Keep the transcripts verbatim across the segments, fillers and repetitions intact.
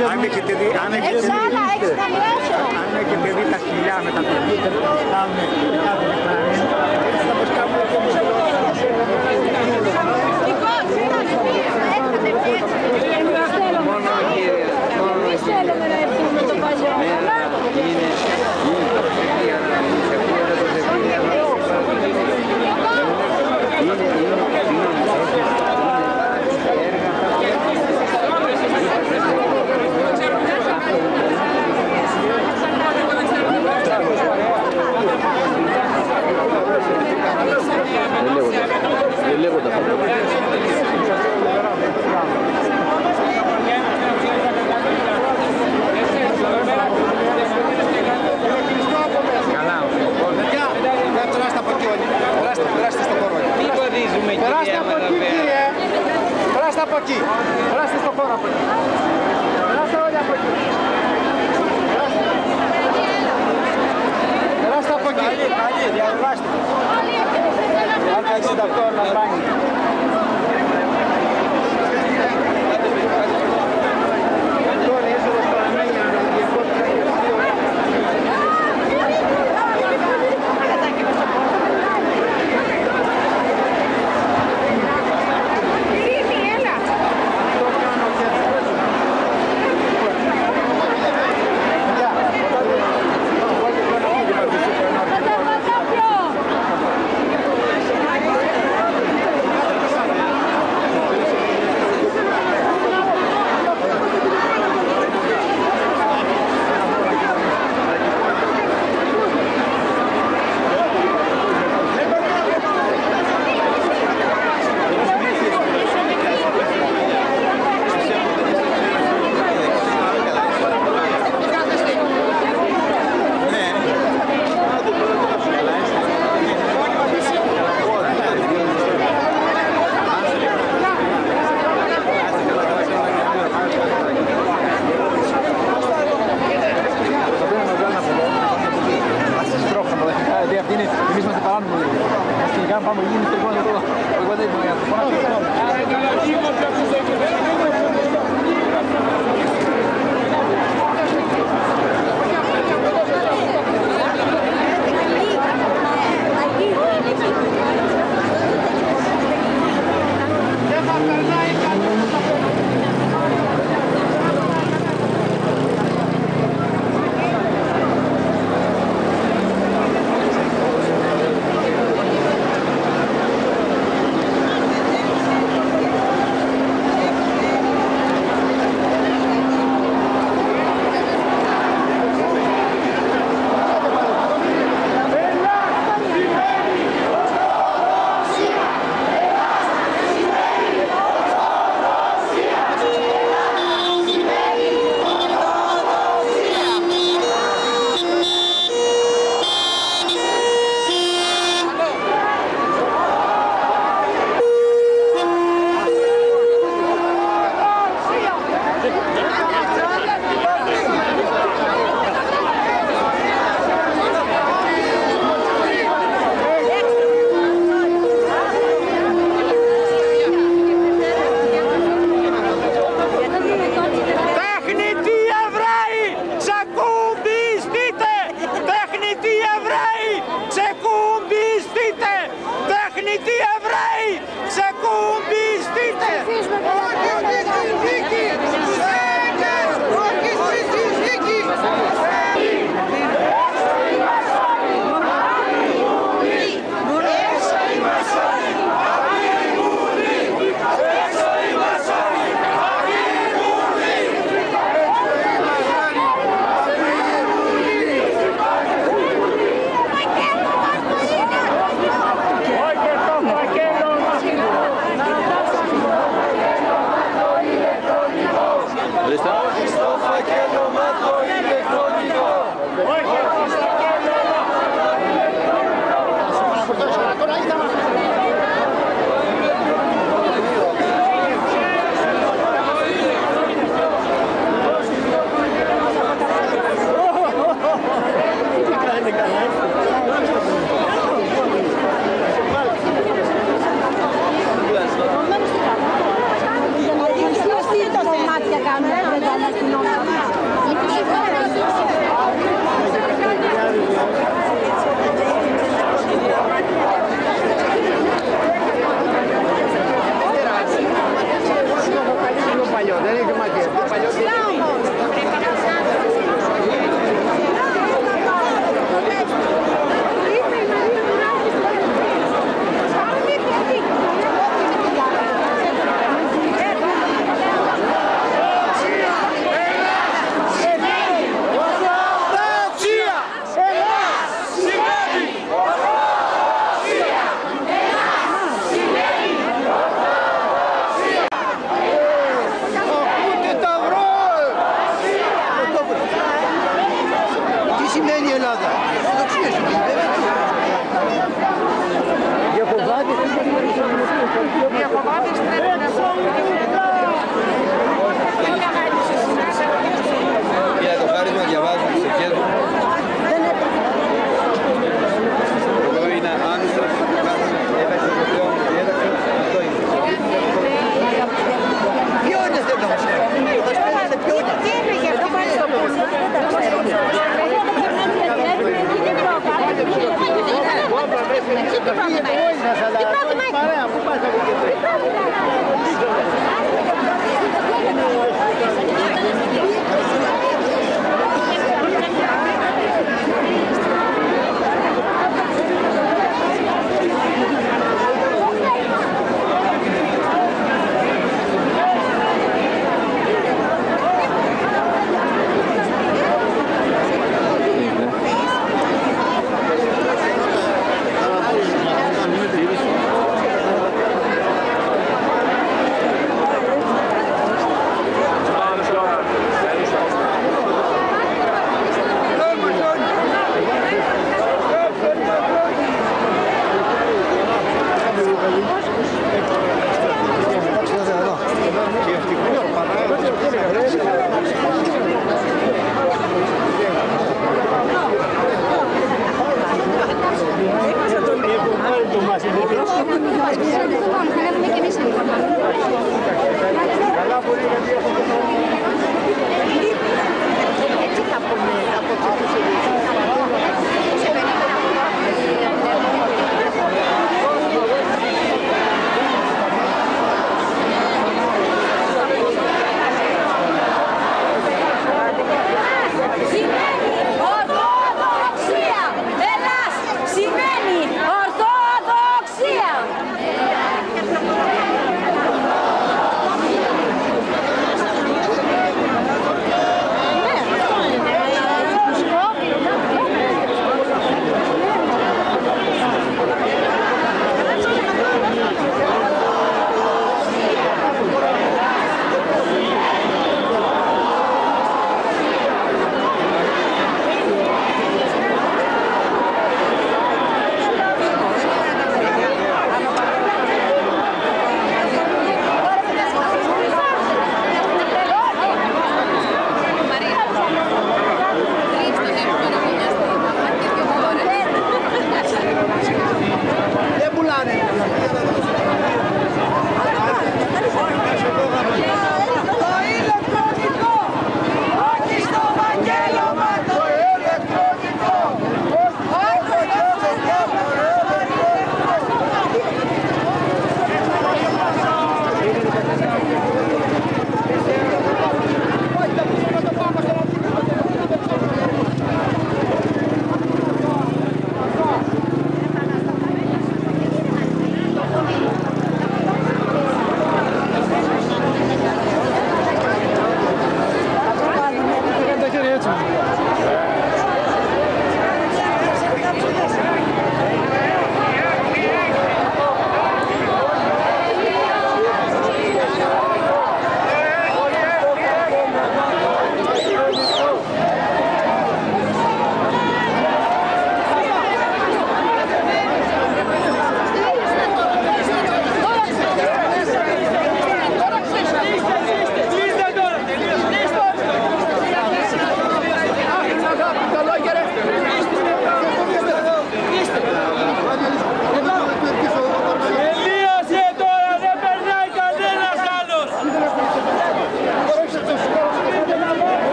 Αν έχετε δει, αν έχετε δει, αν έχετε δει τα σκυλιά με τα παιδιά, θέλουμε να έρθουμε το παλιό. Δεν λέγονται αυτά. Περάστε από εκεί, κύριε. Περάστε από εκεί. Περάστε στο χώρο από εκεί. Περάστε όλοι από εκεί. Περάστε από εκεί. Καλή, καλή, διαβάστε. Άλφα εξήντα οκτώ να σπάνει.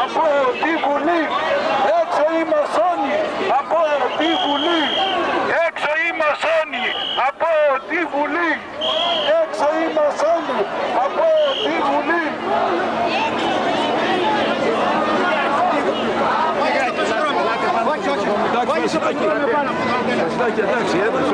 από τη Βουλή. Έξω οι μασόνοι από τη Βουλή. Έξω οι μασόνοι από τη Βουλή. Έξω οι μασόνοι από τη Βουλή. Εντάξει, εντάξει, έδωσε.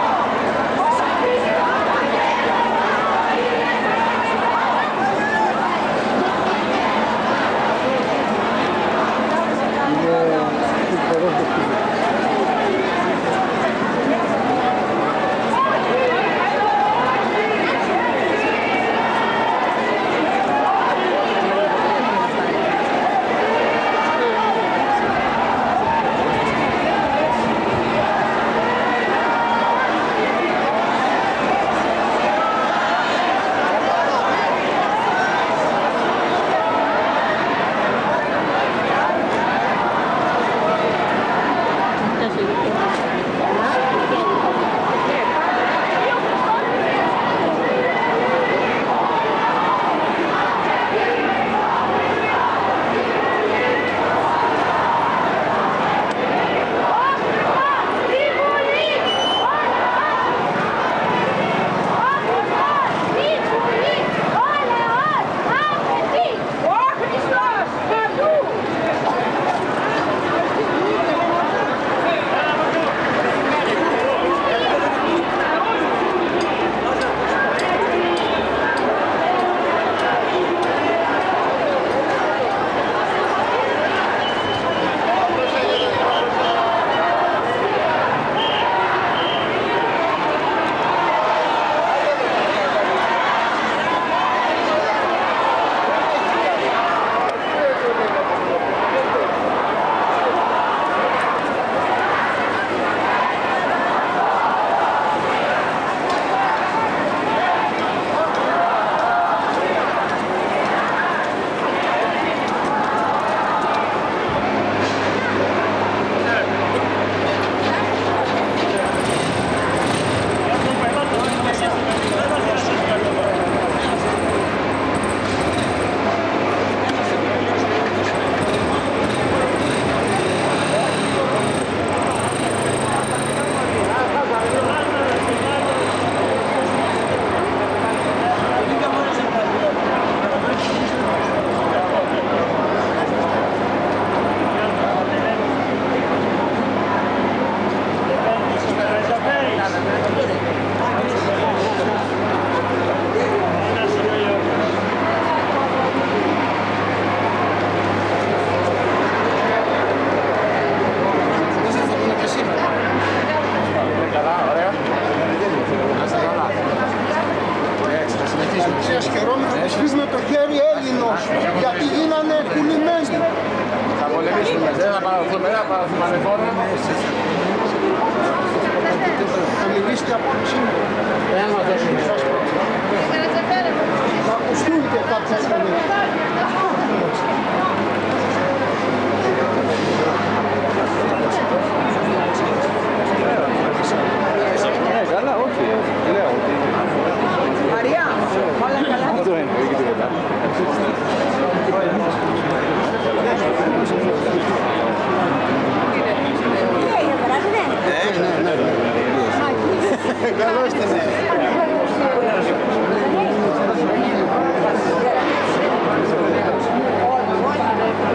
με το χέρι Έλληνος, γιατί γίνανε πουλημένοι. Θα πολεμήσουμε, δεν θα παραδοθούμε, δεν θα παραδοθούμε ανεφόρα. Θα μιλήσετε από το σήμερα. Δεν θα δώσουμε. Θα ακουστούν και κάποια στιγμή. Καλά, όχι. Λέω ότι... Μαρία, όλα καλά. Αυτό είναι, όχι τίποτα. Καλώς την είναι.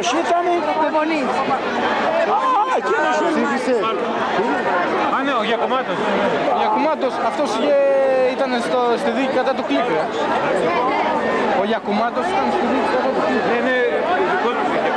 Ποιος ήτανε? Κοβονής. Α, εκείνος ψήφισε. Α, ναι, ο Γιακουμάτος. Ο Γιακουμάτος, αυτός είχε, ήταν στο, στη δίκη κατά του Κλίκ, ρε. Ο Γιακουμάτος ήταν στη δίκη κατά του Κλίκ. Ναι, ναι, δικό του είχε.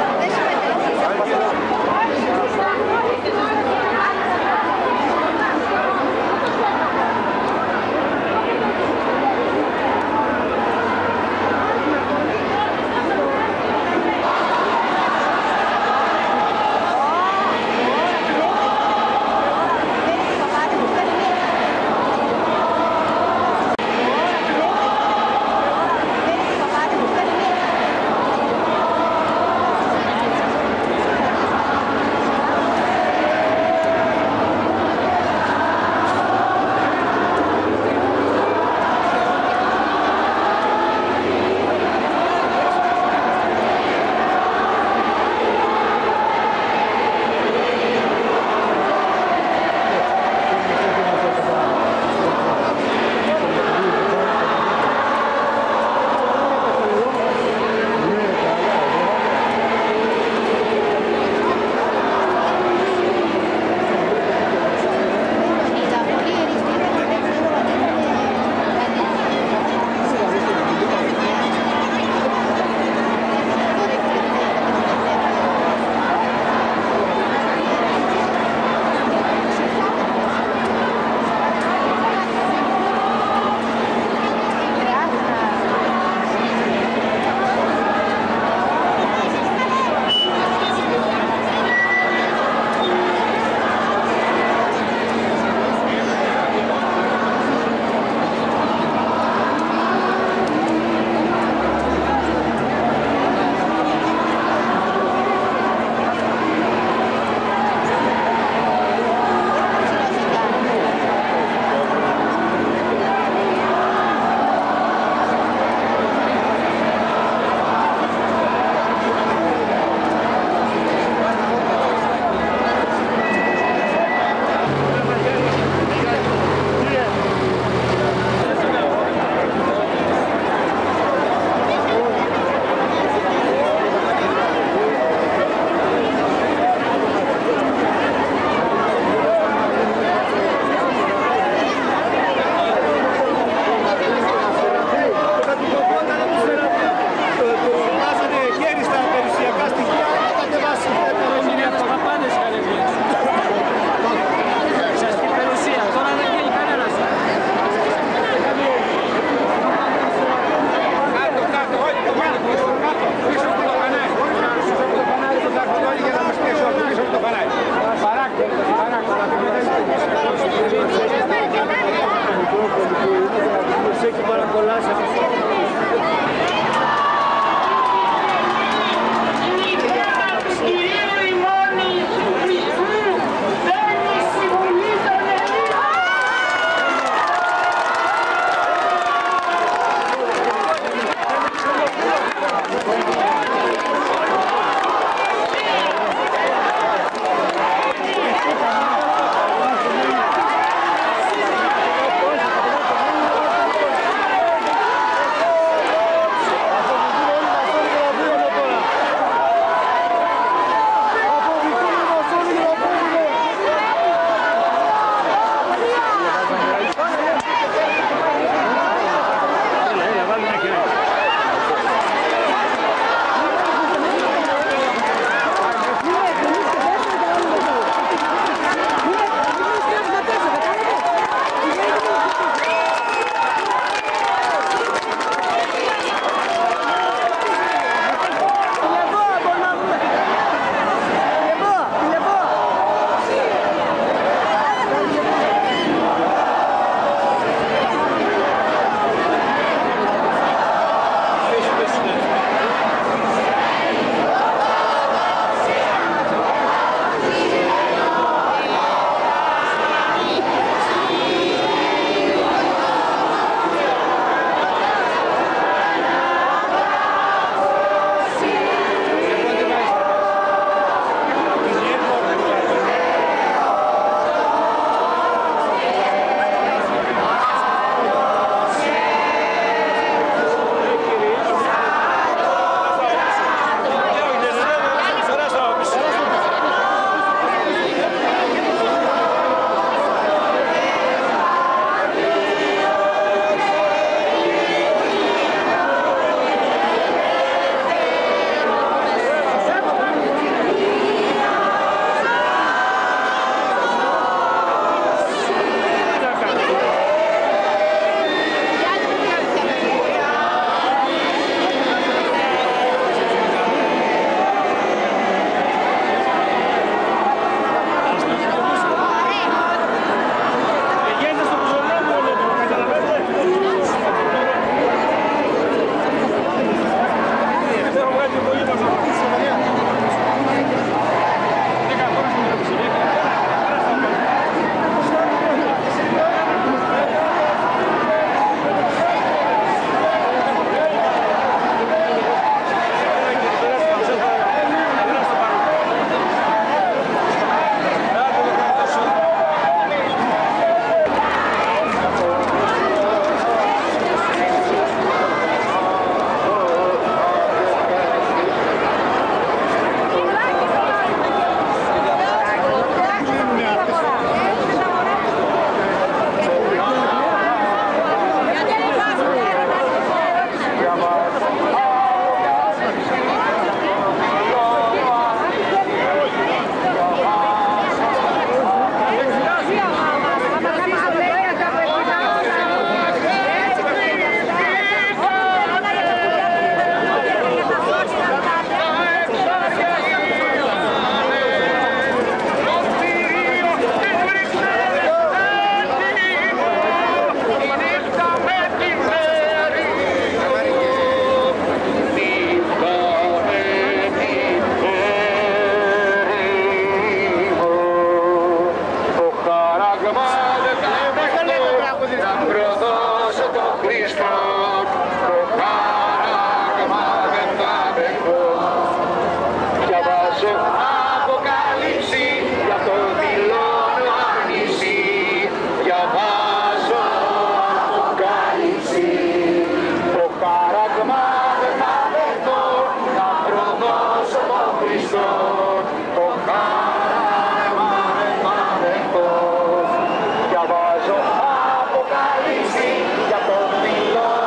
Χριστό, το χάραγμα δεν θα δεχτώ. Διαβάζω Αποκάλυψη, γι' αυτό δηλώνω αρνησή. Διαβάζω Αποκάλυψη, το χάραγμα δεν θα δεχτώ, να προδώσω τον Χριστό. Το χάραγμα δεν θα δεχτώ. Διαβάζω Αποκάλυψη, γι' αυτό δηλώνω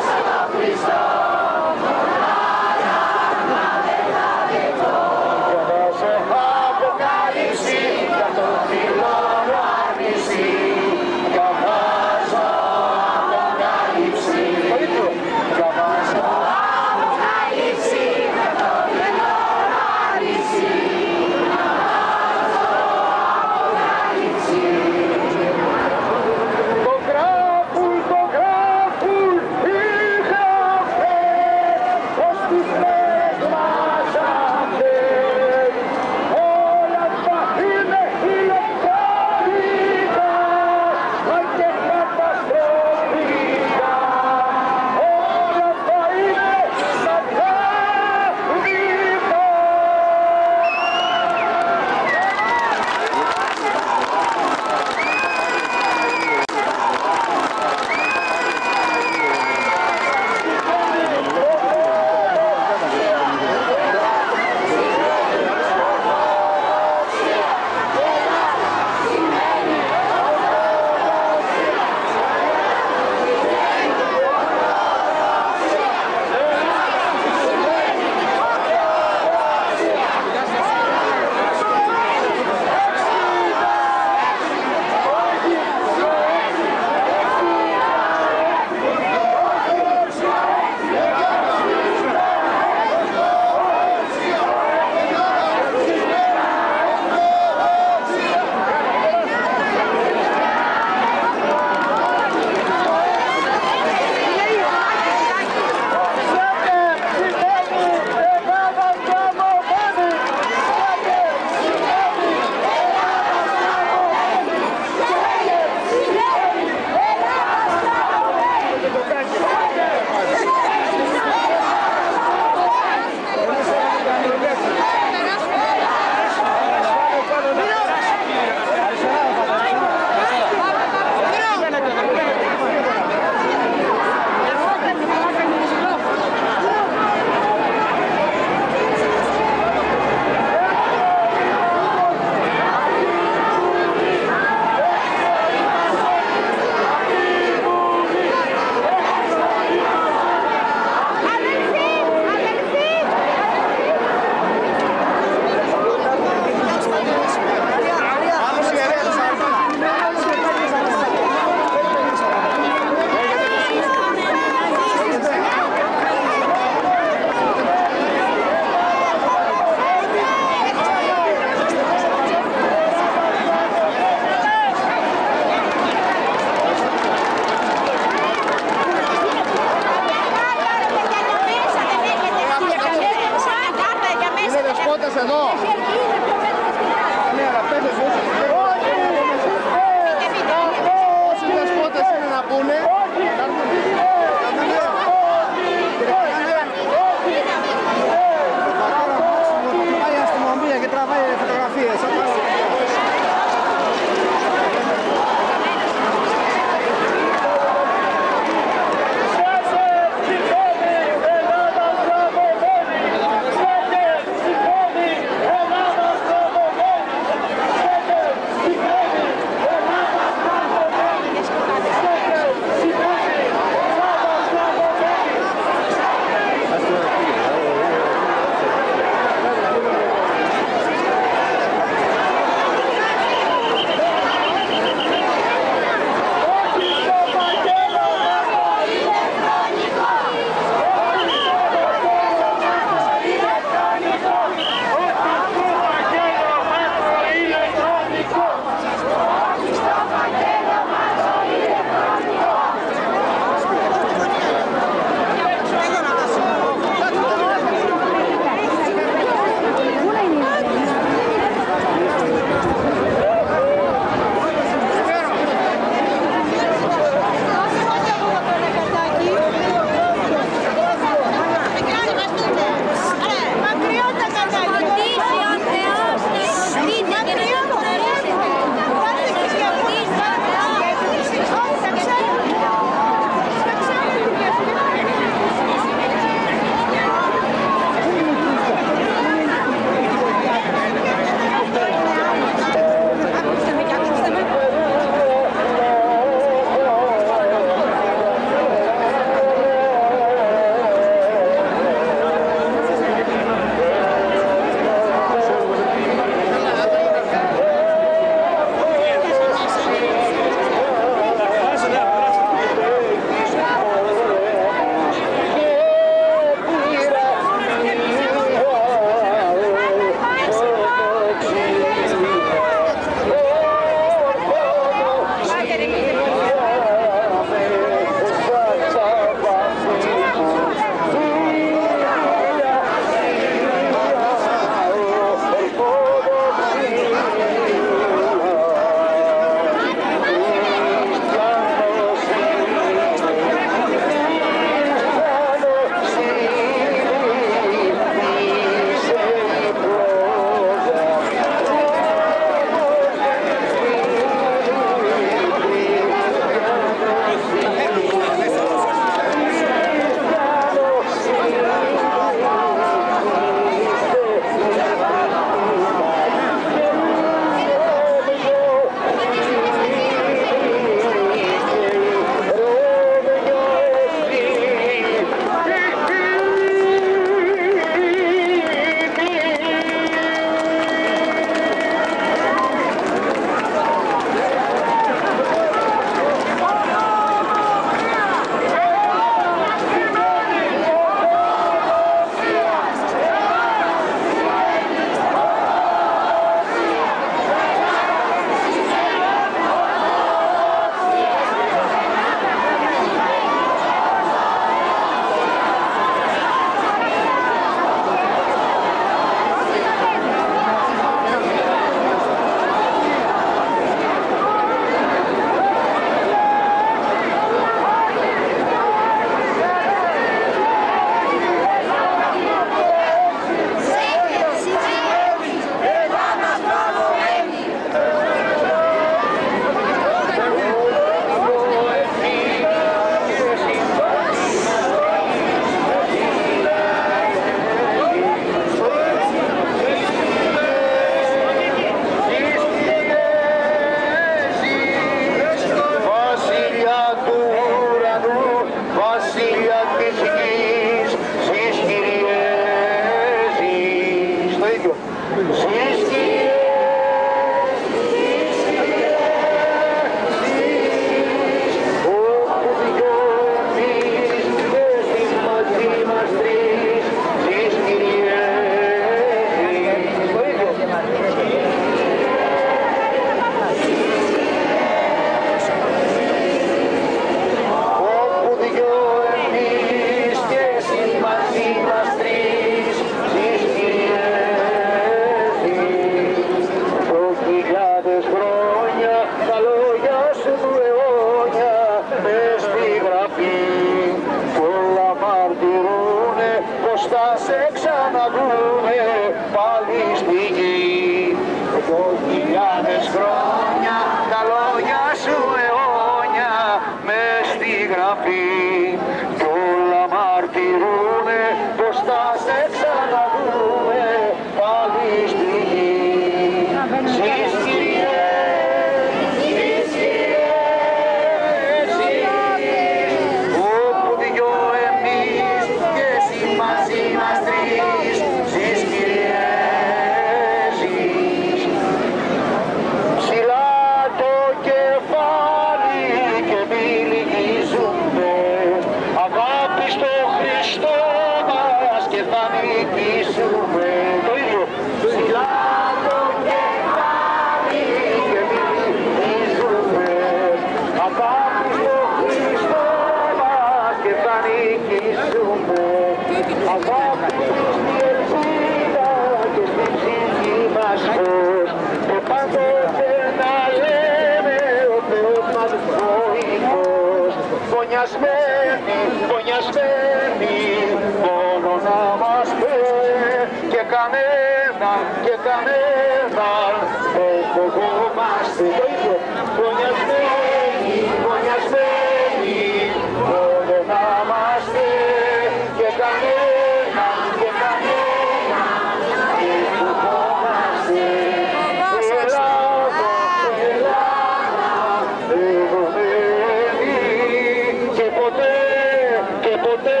Φωνιασμένοι, φωνιασμένοι, μόνο να είμαστε και κανέναν, και κανέναν δεν φοβόμαστε. Το ίδιο, φωνιασμένοι, φωνιασμένοι, μόνο να είμαστε και κανέναν, και κανέναν δεν φοβόμαστε. Ελλάδα, Ελλάδα, ενωμένη και ποτέ, και ποτέ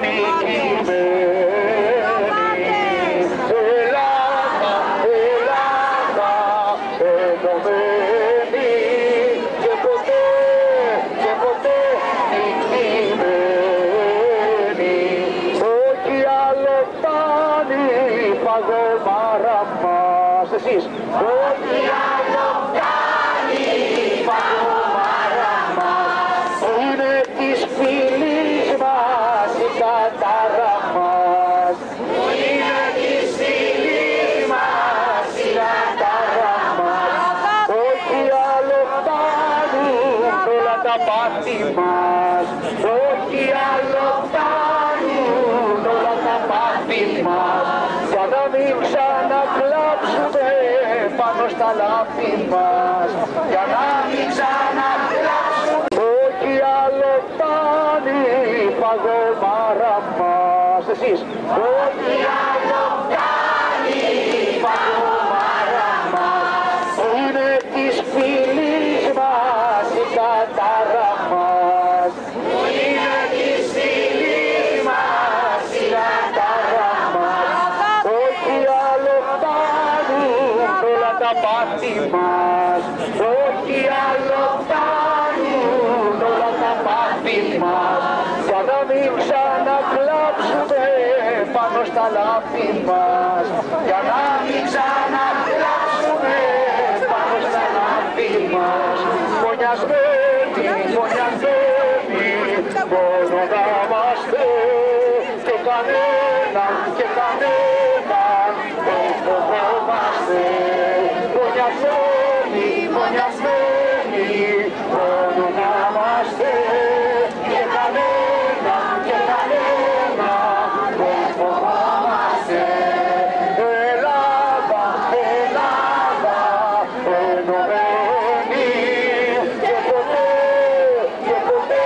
νικημένη. Ελλάδα, Ελλάδα, ενωμένη και ποτέ, και ποτέ νικημένη. Όχι άλλο φτάνει η παγωμάρα μας. Εσείς. Όχι άλλο φτάνει η παγωμάρα μας. Είναι της φυλής μας η κατάρα μας. Είναι της φυλής μας η κατάρα μας. Όχι άλλο φτάνουν όλα τα πάθη μας. Όχι άλλο φτάνουν όλα τα πάθη μας. Για να μην ξανακλάψουμε πάνω στα λάθη μας. Για να μην ξανακλάψουμε. Όχι άλλο φτάνει η παγωμάρα μας. Εσείς. Όχι άλλο φτάνει η παγωμάρα μας. Είναι της φυλής μας η κατάρα μας. Είναι της φυλής μας η κατάρα μας. Όχι άλλο φτάνουν όλα τα πάθη μας. Όχι άλλο φτάνουν όλα τα πάθη μας. Για να μην ξανακλάψουμε πάνω στα λάθη μας. Για να μην ξανακλάψουμε πάνω στα λάθη μας. Φωνιασμένοι, φωνιασμένοι, μόνο να είμαστε και κανέναν, και κανέναν δεν φοβόμαστε. Φωνιασμένοι, φωνιασμένοι, μόνο να είμαστε και κανέναν, και κανέναν δεν φοβόμαστε. Ελλάδα, Ελλάδα, ενωμένη και ποτέ, και ποτέ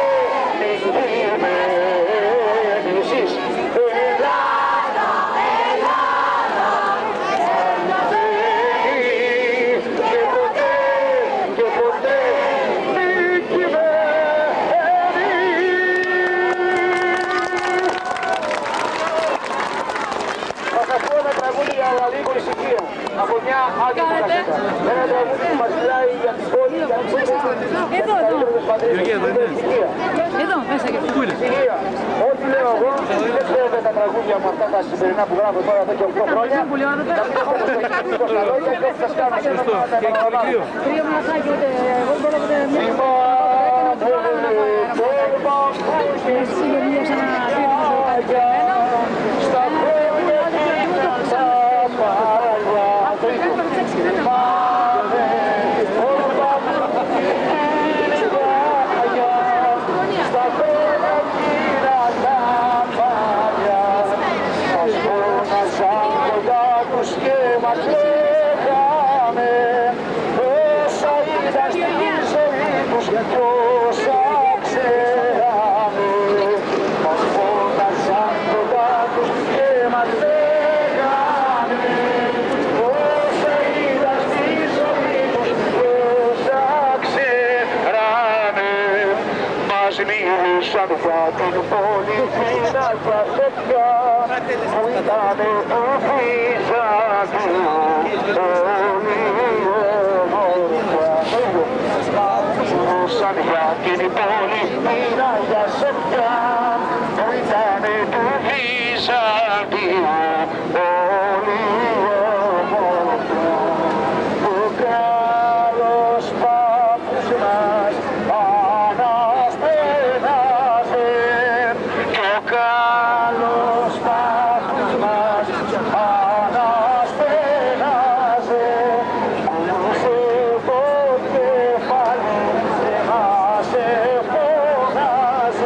νικημένη. Εσείς. Ελλάδα, Ελλάδα, ενωμένη και ποτέ, και ποτέ νικημένη. Θα σας πω ένα τραγούδι για λίγο ησυχία από μια άλλη κασέτα. Ένα τραγούδι που μας μιλάει για την πόλη, για την πόλη, για τις καλύτερες πατρίδες. Είναι ησυχία. Εδώ, μέσα και αυτό. Ησυχία. Ό,τι λέω εγώ, δεν ξέρετε τα τραγούδια μου αυτά τα σημερινά που γράφω τώρα εδώ και οκτώ χρόνια. Να μην έχω το στοιχείο στα λόγια και όχι σας κάνω και να τα επαναλαμβάνω. Τρία μασάκια, ούτε εγώ μπορώ να μην μίλησαν για την πόλη την Αγιασέτια που ήτανε ουφίζαντη όλη ομορφιά. Μίλησαν για την πόλη την Αγιασέτια που ήτανε ουφίζαντη όλη ομορφιά. Ο καλός παππούς μας ανασπέναζε και ο καλός παππούς μας ανασπέναζε πουλούσε το κεφάλι και μας εφώναζε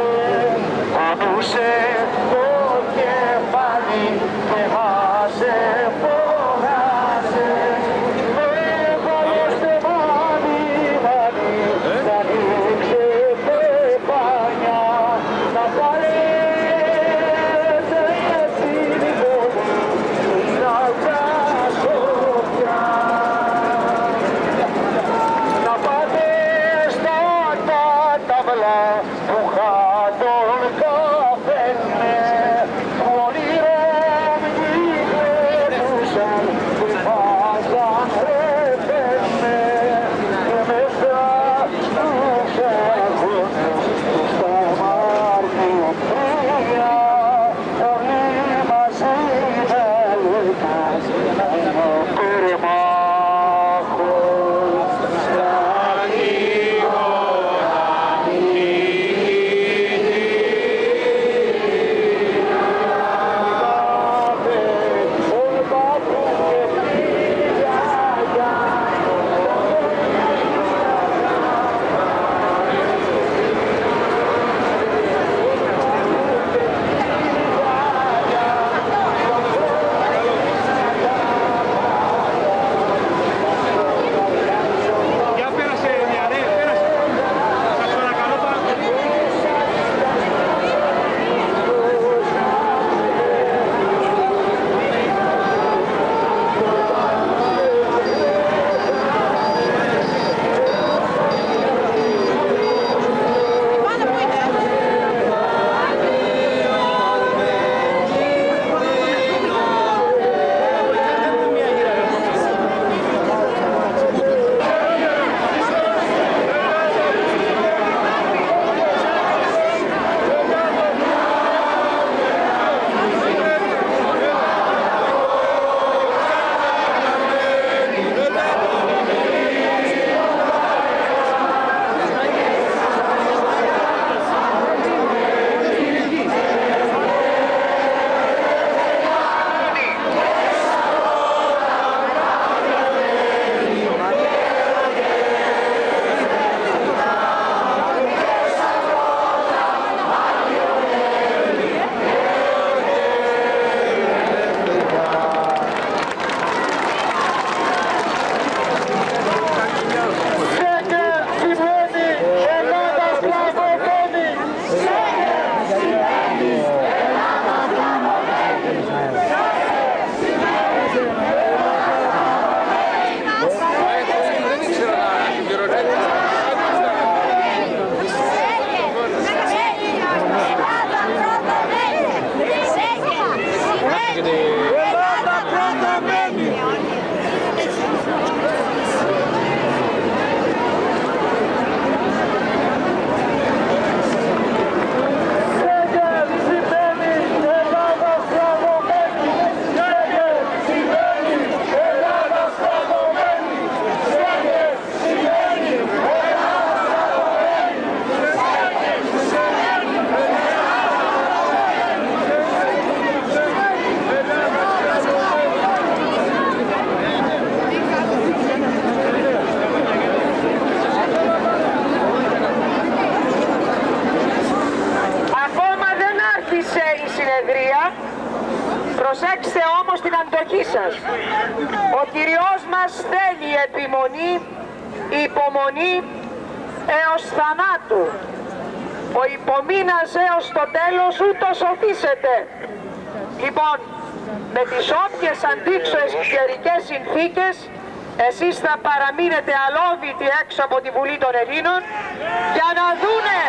Προσέξτε όμως την αντοχή σας. Ο Κυριός μας θέλει επιμονή, υπομονή έως θανάτου. Ο υπομείνας έως το τέλος ούτως οθήσεται. Λοιπόν, με τις όποιες αντίξωες καιρικές συνθήκες, εσείς θα παραμείνετε αλόβητοι έξω από τη Βουλή των Ελλήνων για να δούνε,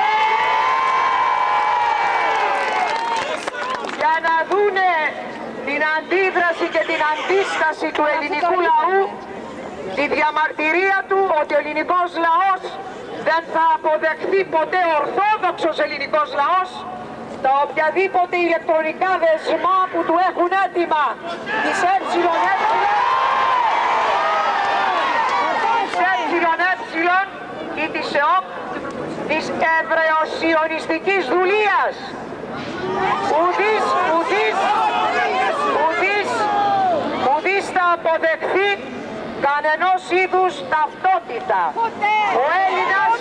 για να δούνε την αντίδραση και την αντίσταση του ελληνικού λαού, τη διαμαρτυρία του ότι ο ελληνικός λαός δεν θα αποδεχθεί ποτέ ορθόδοξος ελληνικός λαός, τα οποιαδήποτε ηλεκτρονικά δεσμά που του έχουν έτοιμα της ΕΕ, της ΕΕ ή της ΕΟΚ, της Εβραιοσιωνιστικής δουλείας. Ουδής, ουδής, ουδής, ουδής θα αποδεχθεί κανενός είδους ταυτότητα. Ο Έλληνας,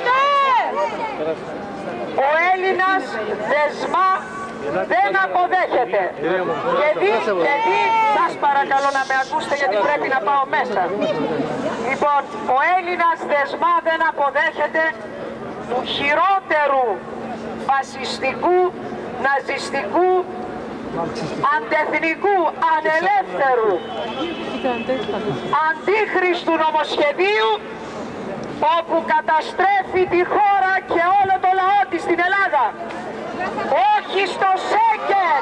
ο Έλληνας δεσμά δεν αποδέχεται. Γιατί, γιατί, σας παρακαλώ να με ακούσετε γιατί πρέπει να πάω μέσα. Λοιπόν, ο Έλληνας δεσμά δεν αποδέχεται του χειρότερου φασιστικού, ναζιστικού, αντεθνικού, ανελεύθερου, αντίχριστου νομοσχεδίου, όπου καταστρέφει τη χώρα και όλο το λαό της στην Ελλάδα. Όχι στο Σέγγεν!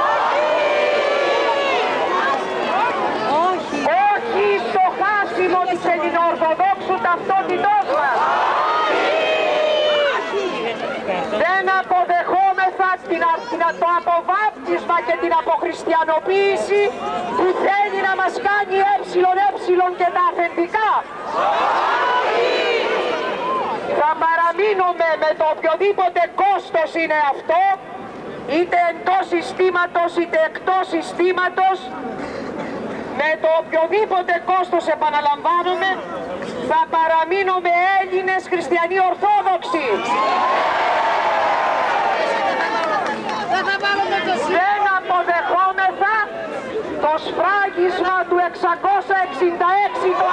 Όχι! Όχι στο χάσιμο της ελληνοορθοδόξου ταυτότητός μας! Δεν αποδεχόμεθα την, την, το αποβάπτισμα και την αποχριστιανοποίηση που θέλει να μας κάνει ε, ε και τα αφεντικά. Θα παραμείνουμε με το οποιοδήποτε κόστος είναι αυτό, είτε εντός συστήματος είτε εκτός συστήματος, με το οποιοδήποτε κόστος επαναλαμβάνουμε, θα παραμείνουμε Έλληνες χριστιανοί ορθόδοξοι. Δεν αποδεχόμεθα το σφράγισμα του εξακόσια εξήντα έξι του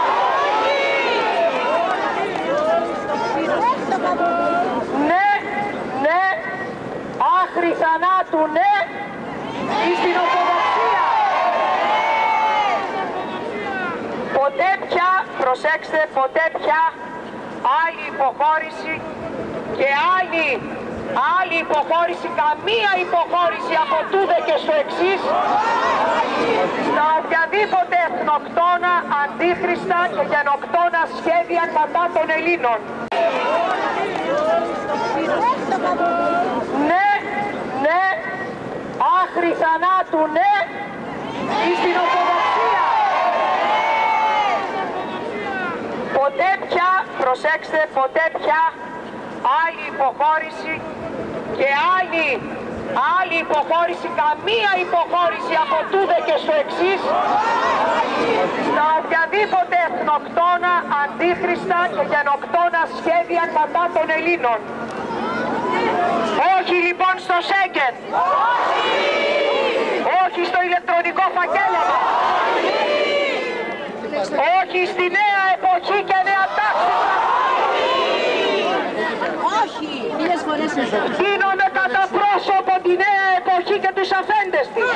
Ναι, ναι, άχρη θανάτου ναι, στην Ορθοδοξία. Ποτέ πια, προσέξτε, ποτέ πια άλλη υποχώρηση και άλλη, άλλη υποχώρηση, καμία υποχώρηση από τούδε και στο εξής, στα οποιαδήποτε εθνοκτόνα, αντίχριστα και γενοκτόνα σχέδια κατά των Ελλήνων. Ναι, ναι, άχρη θανάτου ναι, στην Ορθοδοξία. Ποτέ πια, προσέξτε, ποτέ πια άλλη υποχώρηση και άλλη, άλλη υποχώρηση, καμία υποχώρηση από τούδε και στο εξής, στα οποιαδήποτε εθνοκτόνα, αντίχριστα και γενοκτόνα σχέδια κατά των Ελλήνων. Όχι λοιπόν στο Σέγγεν. Όχι στο ηλεκτρονικό φακέλωμα. Όχι στη νέα εποχή και νέα τάξη. Όχι, μίλες φορές εδώ. Δίνομαι κατά πρόσωπο τη νέα εποχή και τους αφέντες της.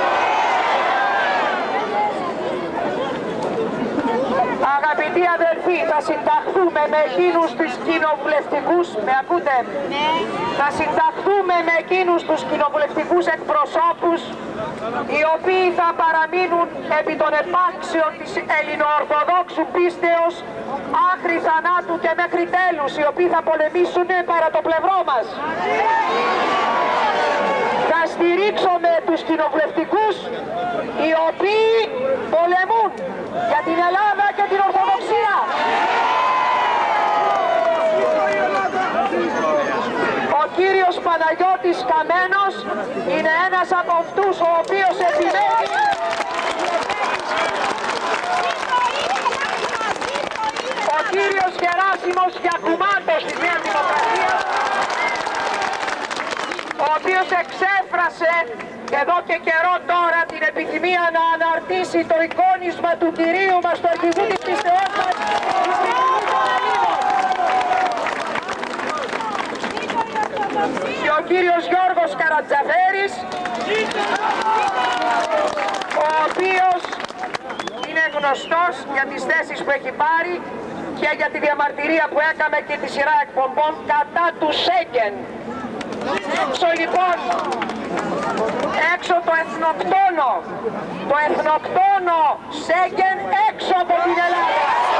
Αγαπητοί αδελφοί, θα συνταχθούμε με εκείνους τους κοινοβουλευτικούς, με ακούτε, ναι. Θα συνταχθούμε με εκείνους τους κοινοβουλευτικούς εκπροσώπους, οι οποίοι θα παραμείνουν επί των επάξεων της ελληνοορθοδόξου πίστεως άχρη θανάτου και μέχρι τέλους, οι οποίοι θα πολεμήσουν παρά το πλευρό μας. Θα στηρίξουμε τους κοινοβουλευτικούς, οι οποίοι πολεμούν για την Ελλάδα και την Ορθοδοξία. Ο κύριος Παναγιώτης Καμένος είναι ένας από αυτούς ο οποίος επιμένει ο κύριος Γεράσιμος Γιακουμάτος της Νέας Δημοκρατίας, ο οποίος εξέφρασε εδώ και καιρό τώρα την επιθυμία να αναρτήσει το εικόνισμα του Κυρίου μας, του αρχηγού της πίστεώς μας, της τιμής των Ελλήνων. Και ο κύριος Γιώργος Καρατζαφέρης, ο οποίος είναι γνωστός για τις θέσεις που έχει πάρει και για τη διαμαρτυρία που έκαμε και τη σειρά εκπομπών κατά του Σέγγεν. Έξω λοιπόν, έξω το εθνοκτόνο, το εθνοκτόνο Σέγγεν έξω από την Ελλάδα.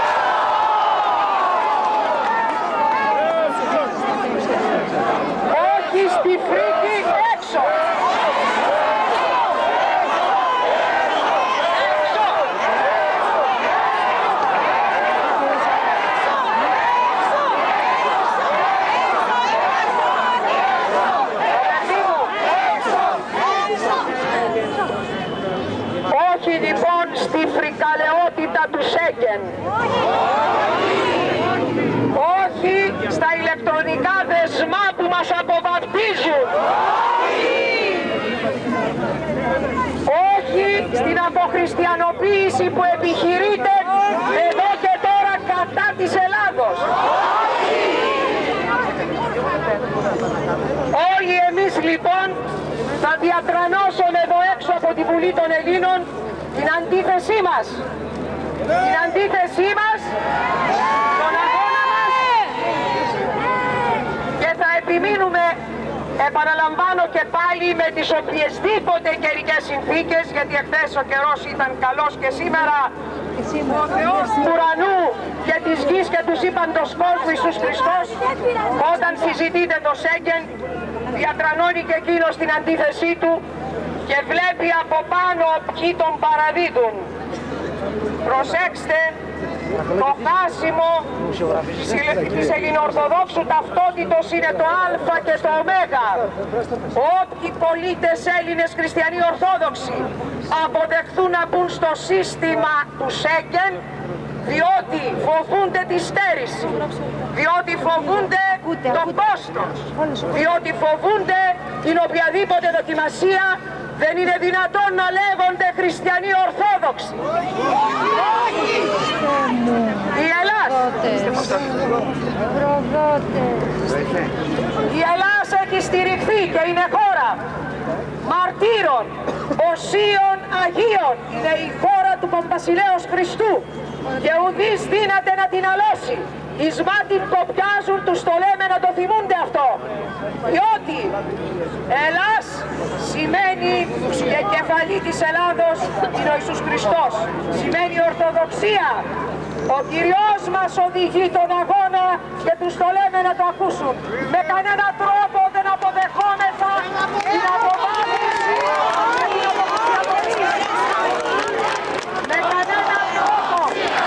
Όχι στη φρίκη, έξω. Όχι λοιπόν στη φρικαλαιότητα του Σέγγεν. Όχι στα ηλεκτρονικά δεσμά που μας αποβαπτίζουν. Όχι στην αποχριστιανοποίηση που επιχειρείται εδώ και τώρα κατά της Ελλάδος. Όλοι εμείς λοιπόν θα διατρανώσουμε εδώ έξω από τη Βουλή των Ελλήνων την αντίθεσή μας. Την αντίθεσή μας στον αγώνα μας και θα επιμείνουμε, επαναλαμβάνω και πάλι, με τις οποιασδήποτε καιρικές συνθήκες, γιατί εχθές ο καιρός ήταν καλός και σήμερα ο Θεός του ουρανού και της γης και του σύμπαντος κόσμου Ιησούς Χριστός, όταν συζητείται το Σέγγεν, διατρανώνει και εκείνος την αντίθεσή του και βλέπει από πάνω ποιοι τον παραδίδουν. Προσέξτε, το χάσιμο της ελληνοορθοδόξου ταυτότητος είναι το Α και το Ω. Όποιοι πολίτες Έλληνες χριστιανοί Ορθόδοξοι αποδεχθούν να μπουν στο σύστημα του Σέγγεν, διότι φοβούνται τη στέρηση, διότι φοβούνται το κόστος, διότι φοβούνται την οποιαδήποτε δοκιμασία, δεν είναι δυνατόν να λέγονται χριστιανοί Ορθόδοξοι. Η Ελλάδα, η Ελλάδα έχει στηριχθεί και είναι χώρα μαρτύρων, οσίων, Αγίων. Είναι η χώρα του Παπασιλέως Χριστού και ουδής δύναται να την αλώσει. Εις μάτιν το πιάζουν, τους το λέμε να το θυμούνται αυτό. Διότι Ελλάς σημαίνει και κεφαλή της Ελλάδος είναι ο Ιησούς Χριστός. Σημαίνει Ορθοδοξία. Ο Κυριός μας οδηγεί τον αγώνα και τους το λέμε να το ακούσουν. Με κανένα τρόπο δεν αποδεχόμεθα την αποβάθμιση και την αποκριστιανοποίηση. Με κανένα τρόπο.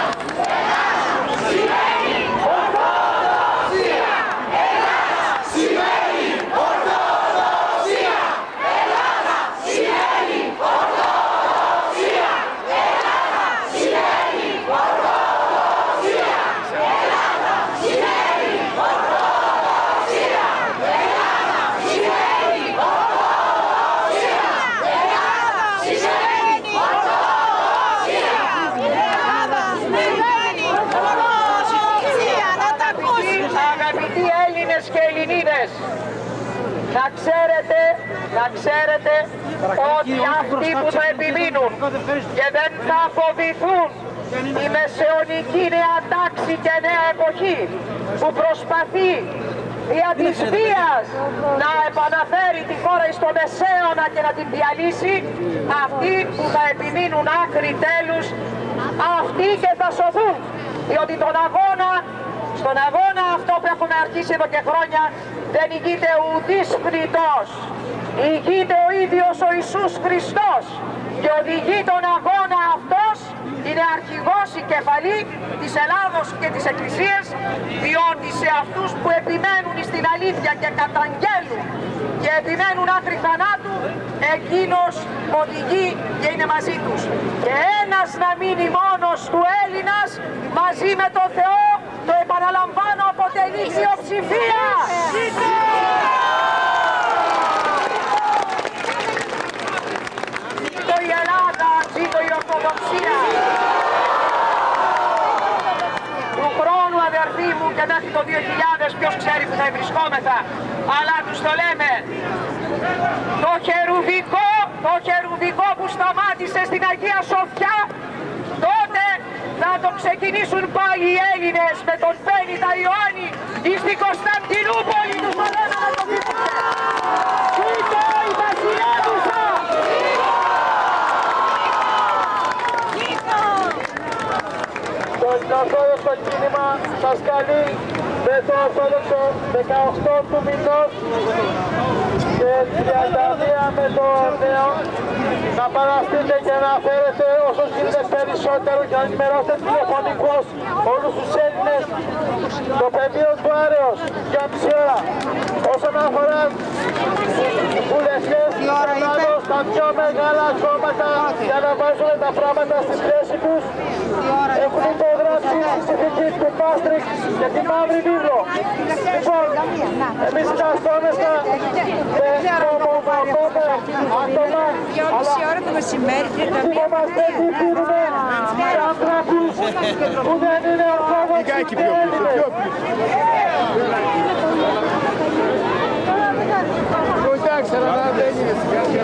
Και Ελληνίδες, να ξέρετε, να ξέρετε ότι αυτοί που θα επιμείνουν και δεν θα φοβηθούν η μεσαιωνική νέα τάξη και νέα εποχή που προσπαθεί δια της βίας να επαναφέρει τη χώρα στο μεσαίωνα και να την διαλύσει, αυτοί που θα επιμείνουν άκρη τέλους, αυτοί και θα σωθούν, διότι τον αγώνα Στον αγώνα αυτό που έχουμε αρχίσει εδώ και χρόνια δεν ηγείται ουδής θνητός. Ηγείται ο ίδιος ο Ιησούς Χριστός και οδηγεί τον αγώνα αυτός, είναι αρχηγός η κεφαλή της Ελλάδος και της Εκκλησίας, διότι σε αυτούς που επιμένουν στην αλήθεια και καταγγέλουν και επιμένουν άκρη θανάτου, εκείνος οδηγεί και είναι μαζί τους. Και ένας να μείνει μόνος του Έλληνας μαζί με τον Θεό, το επαναλαμβάνω, αποτελεί πλειοψηφία. και μέχρι το δύο χιλιάδες ποιος ξέρει που θα βρισκόμεθα, αλλά τους το λέμε. Το χερουβικό, το χερουβικό που σταμάτησε στην Αγία Σοφιά, τότε θα το ξεκινήσουν πάλι οι Έλληνες με τον Πένητα Ιωάννη εις την Κωνσταντινούπολη, τους το λέμε να το πείτε. Ζήτω η βασιλεύουσα! Το Ορθόδοξο κίνημα σας καλεί με το Ορθόδοξο δεκαοκτώ του μηνός και τριάντα μία με το νέο να παραστείτε και να φέρετε όσο γίνεται περισσότερο και να ενημερώσετε τηλεφωνικώς όλους τους Έλληνες το πεδίο του Άρεως για μισή ώρα. Όσον αφορά τους βουλευτές της Ελλάδος, τα πιο μεγάλα κόμματα για να βάζουν τα πράγματα στη θέση τους έχουν υπογράψει τη συνθήκη του Μάστριχτ και τη Μαύρη Βίβλο. Λοιπόν, εμείς στασόμεστα με ομογραφώμε άτομα, αλλά θυμόμαστε τι πήρουμε σε ανθρώπους που δεν είναι ορθόδοξοι και Έλληνες. Εντάξει, αλλά δεν είναι σιγά.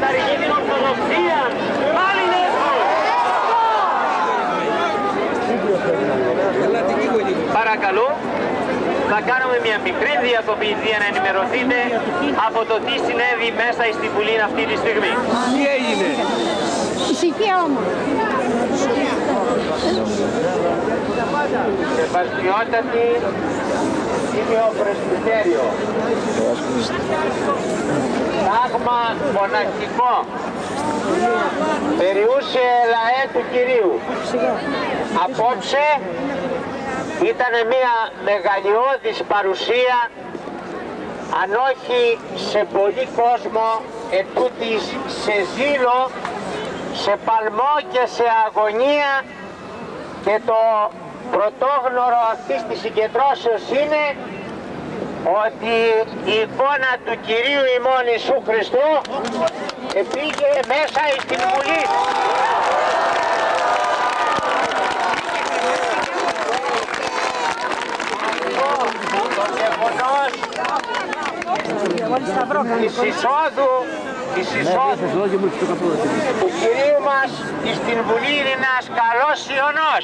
αρχή την Ορθοδοξία. Πάλι παρακαλώ, θα κάνουμε μια μικρή διακοπή για να ενημερωθείτε από το τι συνέβη μέσα στη Βουλή αυτή τη στιγμή. Τι έγινε? Ησυχία όμως. Σεβασμιότατη, είμαι ο Πρεσβυτέριο. Τάγμα μοναχικό. Περιούσε λαέ του Κυρίου. Απόψε ήταν μια μεγαλειώδης παρουσία, αν όχι σε πολύ κόσμο, ετούτης σε ζήλο, σε παλμό και σε αγωνία, και το πρωτόγνωρο αυτής της συγκεντρώσεως είναι ότι η εικόνα του Κυρίου ημών Ιησού Χριστού πήγε μέσα στην Βουλή. Το γεγονός της εισόδου, της εισόδου του Κυρίου μας στην Βουλή είναι ένας καλός ιονός.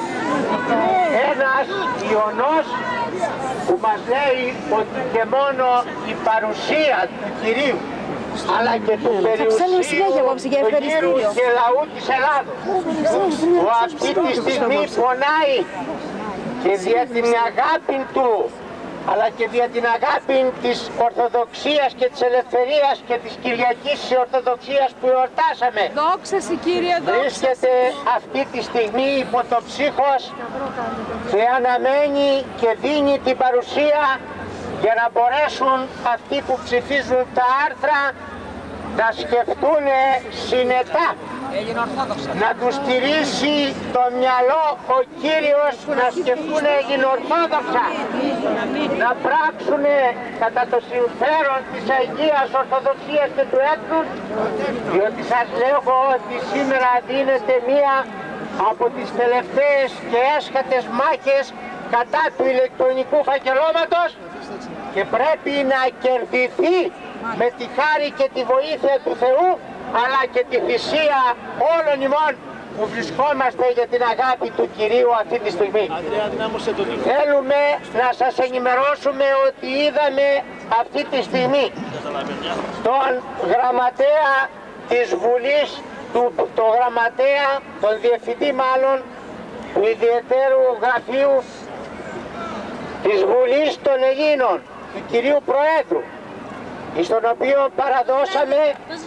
Ένας ιονός που μας λέει ότι και μόνο η παρουσία του Κυρίου αλλά και του περιουσίου του γύρου και λαού της Ελλάδος που αυτή τη στιγμή πονάει και δια την αγάπη του αλλά και δια την αγάπη της Ορθοδοξίας και της Ελευθερίας και της Κυριακής της Ορθοδοξίας που εορτάσαμε. Δόξα σε Κύριε, δόξα. Βρίσκεται αυτή τη στιγμή υπό το ψύχος και αναμένει και δίνει την παρουσία για να μπορέσουν αυτοί που ψηφίζουν τα άρθρα να σκεφτούν συνετά, να τους στηρίσει το μυαλό ο Κύριος, να σκεφτούν γινορθόδοξα, να πράξουν κατά το συμφέρον της Αγίας Ορθοδοξίας και του έθνους, διότι σας λέγω ότι σήμερα δίνεται μία από τις τελευταίες και έσχατες μάχες κατά του ηλεκτρονικού φακελώματος και πρέπει να κερδιθεί με τη χάρη και τη βοήθεια του Θεού, αλλά και τη θυσία όλων ημών που βρισκόμαστε για την αγάπη του Κυρίου αυτή τη στιγμή. Θέλουμε να σας ενημερώσουμε ότι είδαμε αυτή τη στιγμή τον γραμματέα της Βουλής, του, το γραμματέα, τον διευθυντή μάλλον, του ιδιαιτέρου γραφείου της Βουλής των Ελλήνων, του κυρίου Προέδρου, στον οποίο παραδώσαμε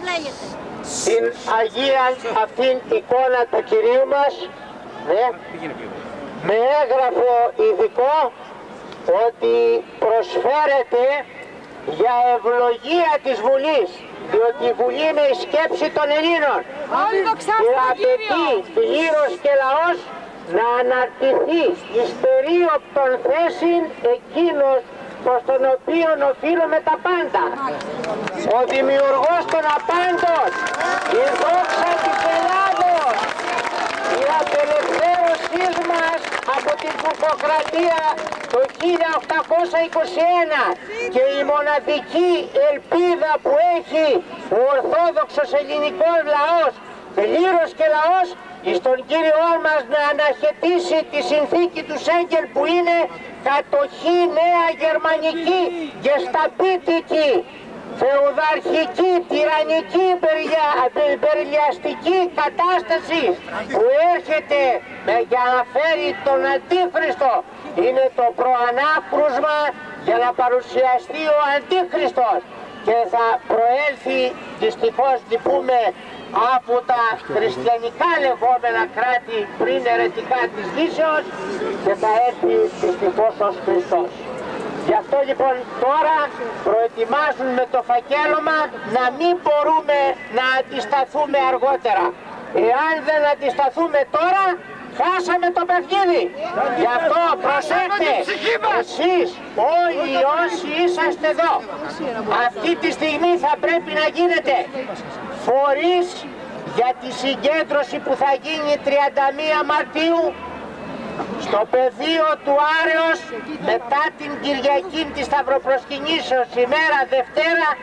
την Αγία αυτήν εικόνα του Κυρίου μας, ναι, με έγγραφο ειδικό ότι προσφέρεται για ευλογία της Βουλής, διότι η Βουλή είναι η σκέψη των Ελλήνων και απαιτεί πλήρως και λαός να αναρτηθεί εις περίοπτον θέσιν εκείνος προς τον οποίο οφείλουμε τα πάντα. Ο δημιουργός των απάντων, η δόξα της Ελλάδος, η απελευθέρωσή μας από την τουρκοκρατία το χίλια οκτακόσια είκοσι ένα και η μοναδική ελπίδα που έχει ο Ορθόδοξος ελληνικός λαός, πλήρως και λαός, στον Κύριό μας να αναχαιτήσει τη συνθήκη του Σέγγελ που είναι κατοχή νέα γερμανική, γεσταπίτικη, φεουδαρχική, τυραννική, περιλιαστική κατάσταση που έρχεται για να φέρει τον Αντίχριστο. Είναι το προανάκρουσμα για να παρουσιαστεί ο Αντίχριστος και θα προέλθει, δυστυχώς λυπούμε, από τα χριστιανικά λεγόμενα κράτη πριν αιρετικά της Δύσεως και θα έρθει δυστυχώς ως Χριστός. Γι' αυτό λοιπόν τώρα προετοιμάζουν με το φακέλωμα να μην μπορούμε να αντισταθούμε αργότερα. Εάν δεν αντισταθούμε τώρα, χάσαμε το παιχνίδι. Γι' αυτό προσέξτε, εσείς όλοι όσοι είσαστε εδώ, αυτή τη στιγμή θα πρέπει να γίνετε φορείς για τη συγκέντρωση που θα γίνει τριάντα μία Μαρτίου στο πεδίο του Άρεως μετά την Κυριακή της Σταυροπροσκυνήσεως ημέρα Δευτέρα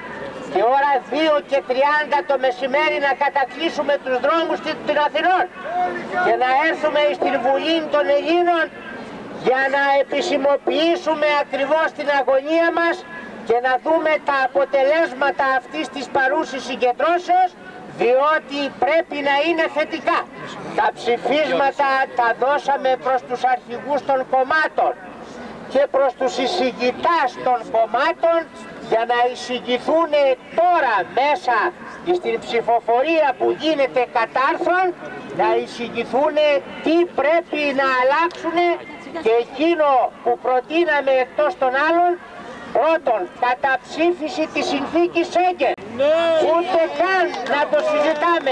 και ώρα δύο και τριάντα το μεσημέρι να κατακλείσουμε τους δρόμους των Αθηνών και να έρθουμε στην Βουλή των Ελλήνων για να επισημοποιήσουμε ακριβώς την αγωνία μας και να δούμε τα αποτελέσματα αυτής της παρούσης συγκεντρώσεως, διότι πρέπει να είναι θετικά. Τα ψηφίσματα τα δώσαμε προς τους αρχηγούς των κομμάτων και προς τους εισηγητάς των κομμάτων για να εισηγηθούν τώρα μέσα στην ψηφοφορία που γίνεται κατά άρθρων, να εισηγηθούν τι πρέπει να αλλάξουν και εκείνο που προτείναμε εκτός των άλλων, πρώτον, καταψήφιση της συνθήκης Σέγγεν, ούτε καν να το συζητάμε,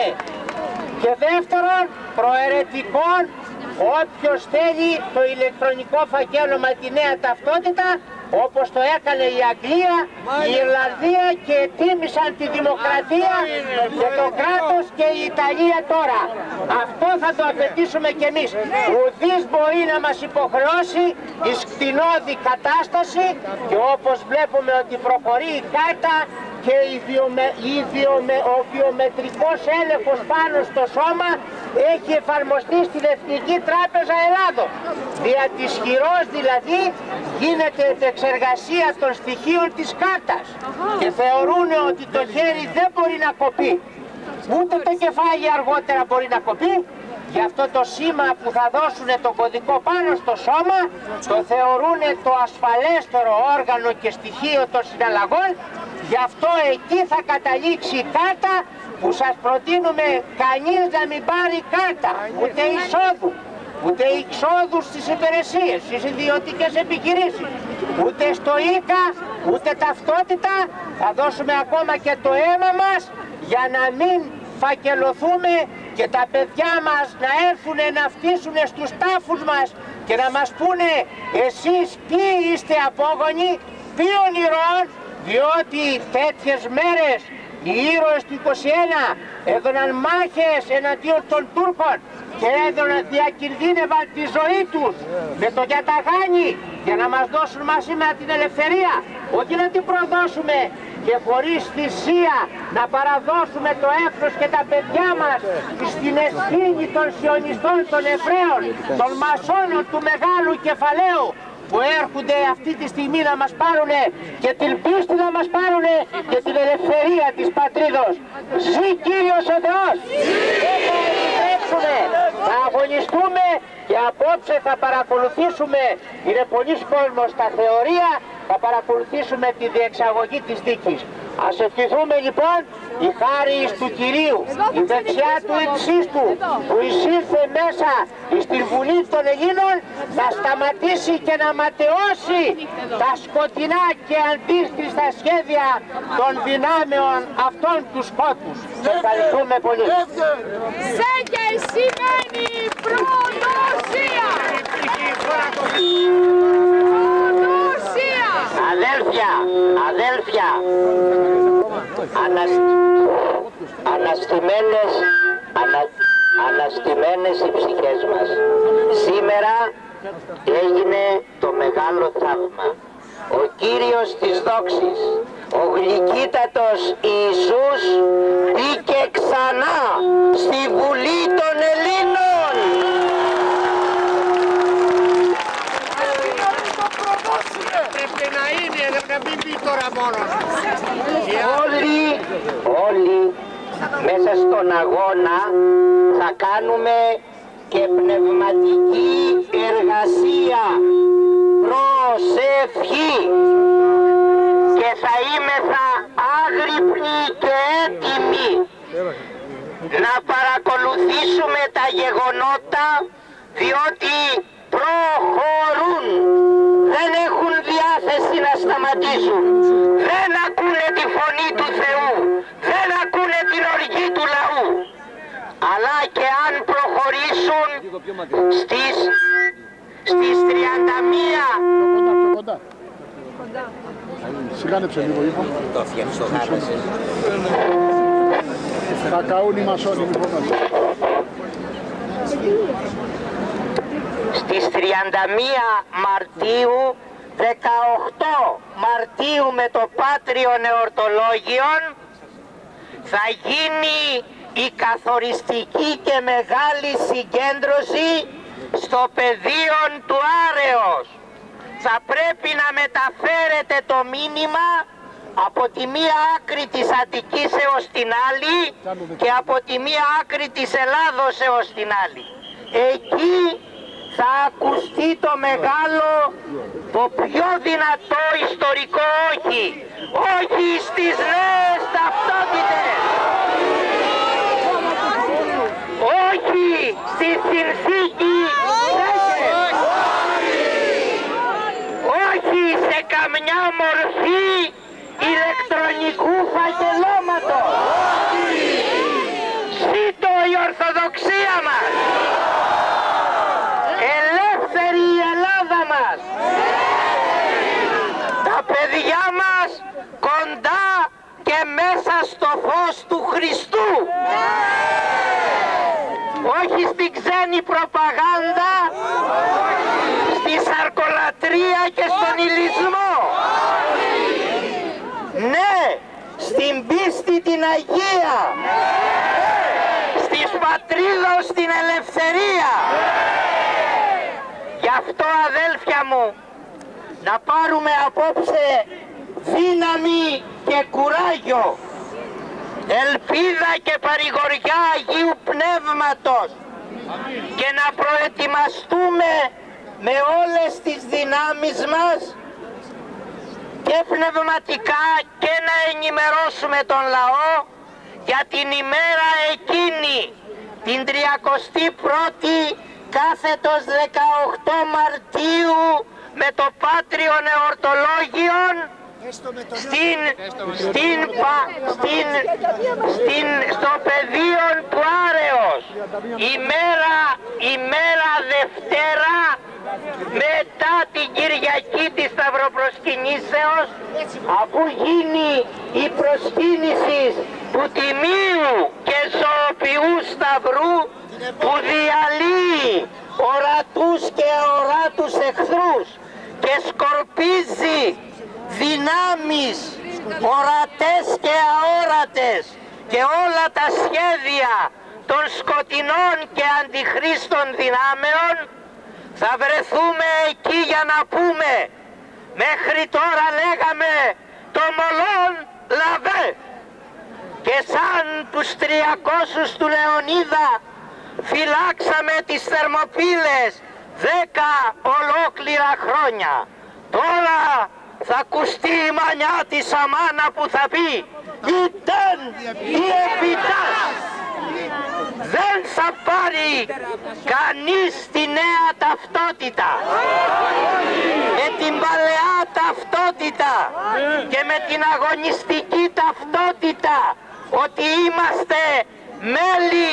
και δεύτερον, προαιρετικών, όποιος θέλει το ηλεκτρονικό φακέλωμα, τη νέα ταυτότητα, όπως το έκανε η Αγγλία, η Ιρλανδία και τίμησαν τη δημοκρατία και το κράτος και η Ιταλία τώρα. Αυτό θα το απαιτήσουμε κι εμείς. Ουδής μπορεί να μας υποχρεώσει εις κτηνώδη κατάσταση και όπως βλέπουμε ότι προχωρεί η κάρτα και η βιομε, η βιομε, ο βιομετρικός έλεγχος πάνω στο σώμα έχει εφαρμοστεί στην Εθνική Τράπεζα Ελλάδος. Δια της χειρός δηλαδή γίνεται επεξεργασία των στοιχείων της κάρτας και θεωρούν ότι το χέρι δεν μπορεί να κοπεί, ούτε το κεφάλι αργότερα μπορεί να κοπεί. Γι' αυτό το σήμα που θα δώσουν το κωδικό πάνω στο σώμα το θεωρούν το ασφαλέστερο όργανο και στοιχείο των συναλλαγών. Γι' αυτό εκεί θα καταλήξει η κάρτα που σας προτείνουμε κανείς να μην πάρει κάρτα, ούτε εισόδου, ούτε εξόδου στις υπηρεσίες, στις ιδιωτικές επιχειρήσεις, ούτε στο ΙΚΑ, ούτε ταυτότητα. Θα δώσουμε ακόμα και το αίμα μας για να μην φακελωθούμε και τα παιδιά μας να έρθουν να φτύσουν στους τάφους μας και να μας πούνε εσείς ποιοι είστε απόγονοι, ποιων ηρώων, διότι τέτοιες μέρες οι ήρωες του είκοσι ένα έδωναν μάχες εναντίον των Τούρκων και έδωναν, διακινδύνευαν τη ζωή τους με το γιαταγάνι για να μας δώσουν μαζί με την ελευθερία, όχι να την προδώσουμε και χωρίς θυσία να παραδώσουμε το έθνος και τα παιδιά μας στην αισθήνη των σιωνιστών, των Εβραίων, των μασόνων του μεγάλου κεφαλαίου που έρχονται αυτή τη στιγμή να μας πάρουνε και την πίστη να μας πάρουνε και την ελευθερία της πατρίδος. Ζει Κύριος ο Θεός! Δεν θα επιτρέψουμε, θα αγωνιστούμε και απόψε θα παρακολουθήσουμε, είναι πολλής κόσμος στα θεωρία, θα παρακολουθήσουμε τη διεξαγωγή της δίκης. Ας ευχηθούμε λοιπόν η χάρη του Κυρίου, η δεξιά του υψίστου που εισήλθε μέσα στην Βουλή των Ελλήνων να σταματήσει και να ματαιώσει τα σκοτεινά και αντίστριστα σχέδια των δυνάμεων αυτών του σκότους. Ευχαριστούμε πολύ. Σέγγεν σημαίνει προδοσία! Αδέλφια, αδέλφια, ανασ... αναστημένες, ανα... αναστημένες οι ψυχές μας. Σήμερα έγινε το μεγάλο θαύμα. Ο Κύριος της δόξης, ο γλυκύτατος Ιησούς, μπήκε ξανά στη Βουλή των Ελλήνων. Πρέπει να είναι, να μην πει τώρα μόνο. Όλοι, όλοι μέσα στον αγώνα θα κάνουμε και πνευματική εργασία, προσευχή και θα είμεθα άγρυπνοι και έτοιμοι να παρακολουθήσουμε τα γεγονότα, διότι προχωρούν, δεν έχουν διάθεση να σταματήσουν, δεν ακούνε τη φωνή του Θεού, δεν ακούνε την οργή του λαού, αλλά και αν προχωρήσουν στις, στις τριάντα μία Σιγάνεψε λίγο ύπο. Θα καούν οι μασόνοι λοιπόν. Στις τριάντα μία Μαρτίου δεκαοκτώ Μαρτίου με το Πάτριον Εορτολόγιον θα γίνει η καθοριστική και μεγάλη συγκέντρωση στο πεδίο του Άρεος. Θα πρέπει να μεταφέρετε το μήνυμα από τη μία άκρη της Αττικής έως την άλλη και από τη μία άκρη της Ελλάδος έως την άλλη. Εκεί θα ακουστεί το μεγάλο, το πιο δυνατό ιστορικό όχι. Όχι στις νέες ταυτότητες. Όχι στη συνθήκη Σέγγεν. Όχι σε καμιά μορφή ηλεκτρονικού φακελώματος. Ζήτω η Ορθοδοξία μας. Ελεύθερη η Ελλάδα μας. Τα παιδιά μας κοντά και μέσα στο φως του Χριστού. Όχι στην ξένη προπαγάνδα, στη σαρκολατρία και στον ηλισμό. Ναι, στην πίστη την Αγία, στις πατρίδος την ελευθερία. Γι' αυτό αδέλφια μου, να πάρουμε απόψε δύναμη και κουράγιο, ελπίδα και παρηγοριά Αγίου Πνεύματος και να προετοιμαστούμε με όλες τις δυνάμεις μας και πνευματικά και να ενημερώσουμε τον λαό για την ημέρα εκείνη, την τριακοστή πρώτη κάθετος δεκαοκτώ Μαρτίου με το Πάτριον Εορτολόγιον στην, στην, στην, στην, στο πεδίο του Άρεος, ημέρα, ημέρα Δευτέρα μετά την Κυριακή της Σταυροπροσκυνήσεως, αφού γίνει η προσκύνηση του Τιμίου και Ζωοποιού Σταυρού που διαλύει ορατούς και αοράτους εχθρούς και σκορπίζει δυνάμεις ορατές και αόρατες και όλα τα σχέδια των σκοτεινών και αντιχρίστων δυνάμεων, θα βρεθούμε εκεί για να πούμε, μέχρι τώρα λέγαμε το μολόν λαβέ, και σαν τους τριακόσιους του Λεωνίδα φυλάξαμε τις Θερμοπύλες δέκα ολόκληρα χρόνια. Τώρα θα ακουστεί η μανιά της Αμάνα που θα πει «Ητεν η επιτάς». Δεν θα πάρει κανείς τη νέα ταυτότητα. Με την παλαιά ταυτότητα και με την αγωνιστική ταυτότητα ότι είμαστε μέλη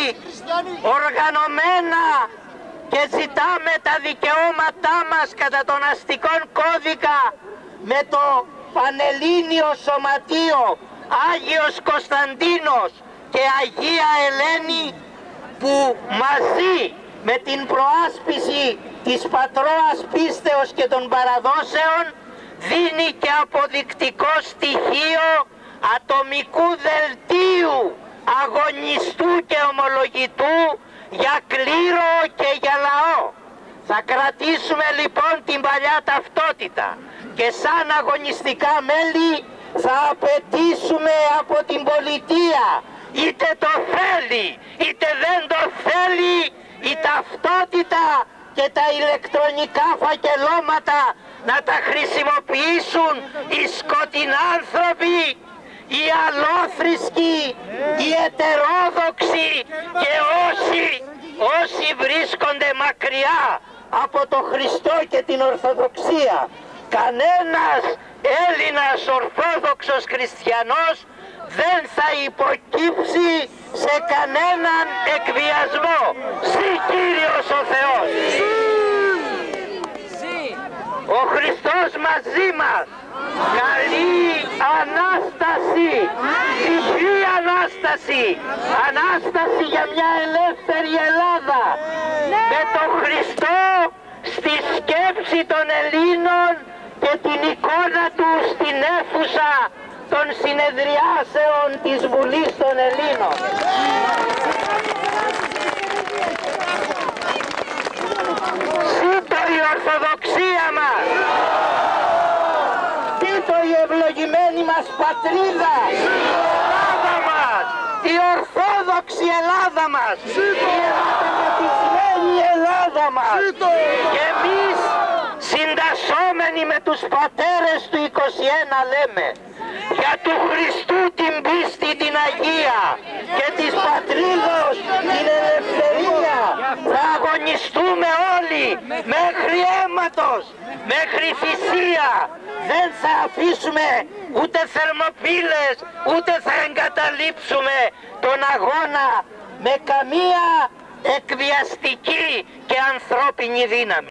οργανωμένα και ζητάμε τα δικαιώματά μας κατά τον αστικών κώδικα με το Πανελλήνιο Σωματείο Άγιος Κωνσταντίνος και Αγία Ελένη, που μαζί με την προάσπιση της πατρόας πίστεως και των παραδόσεων δίνει και αποδεικτικό στοιχείο ατομικού δελτίου αγωνιστού και ομολογητού για κλήρο και για λαό. Θα κρατήσουμε λοιπόν την παλιά ταυτότητα και σαν αγωνιστικά μέλη θα απαιτήσουμε από την πολιτεία, είτε το θέλει είτε δεν το θέλει, η ταυτότητα και τα ηλεκτρονικά φακελώματα να τα χρησιμοποιήσουν οι σκοτεινάνθρωποι, οι αλόθρησκοι, οι ετερόδοξοι και όσοι, όσοι βρίσκονται μακριά από το Χριστό και την Ορθοδοξία. Κανένας Έλληνας Ορθόδοξος Χριστιανός δεν θα υποκύψει σε κανέναν εκβιασμό. Συ Κύριος ο Θεός! Ο Χριστός μαζί μας. Καλή Ανάσταση, ψυχή Ανάσταση, Ανάσταση για μια ελεύθερη Ελλάδα, με τον Χριστό στη σκέψη των Ελλήνων και την εικόνα του στην αίθουσα των συνεδριάσεων της Βουλής των Ελλήνων. Ζήτω η Ορθοδοξία μας! Ζήτω η ευλογημένη μας πατρίδα! Η Ελλάδα μας! Η Ορθόδοξη Ελλάδα μας! Η ερωτηματισμένη Ελλάδα μας! Και εμείς συντασσόμενοι με τους πατέρες του είκοσι ένα λέμε για του Χριστού την πίστη την Αγία και της πατρίδος την ελευθερία θα αγωνιστούμε όλοι μέχρι αίματος, μέχρι θυσία. Δεν θα αφήσουμε ούτε θερμοπύλες, ούτε θα εγκαταλείψουμε τον αγώνα με καμία εκβιαστική και ανθρώπινη δύναμη.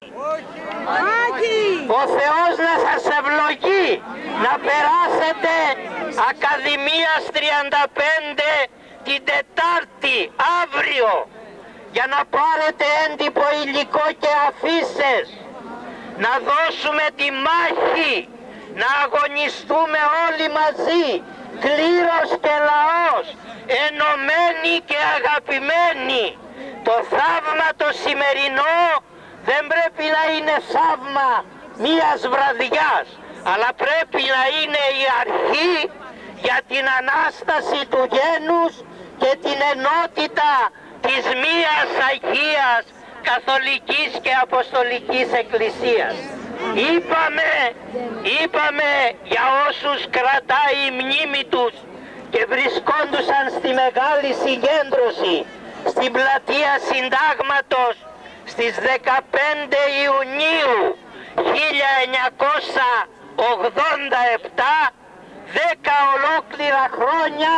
Ο Θεός να σας ευλογεί να περάσετε Ακαδημίας τριάντα πέντε την Τετάρτη αύριο για να πάρετε έντυπο υλικό και αφίσες, να δώσουμε τη μάχη, να αγωνιστούμε όλοι μαζί, κλήρος και λαός, ενωμένοι και αγαπημένοι. Το θαύμα το σημερινό δεν πρέπει να είναι θαύμα μίας βραδιάς, αλλά πρέπει να είναι η αρχή για την Ανάσταση του γένους και την ενότητα της μίας Αγίας Καθολικής και Αποστολικής Εκκλησίας. Είπαμε, είπαμε για όσους κρατάει η μνήμη τους και βρισκόντουσαν στη μεγάλη συγκέντρωση στην πλατεία Συντάγματος στις δεκαπέντε Ιουνίου χίλια εννιακόσια ογδόντα επτά, δέκα ολόκληρα χρόνια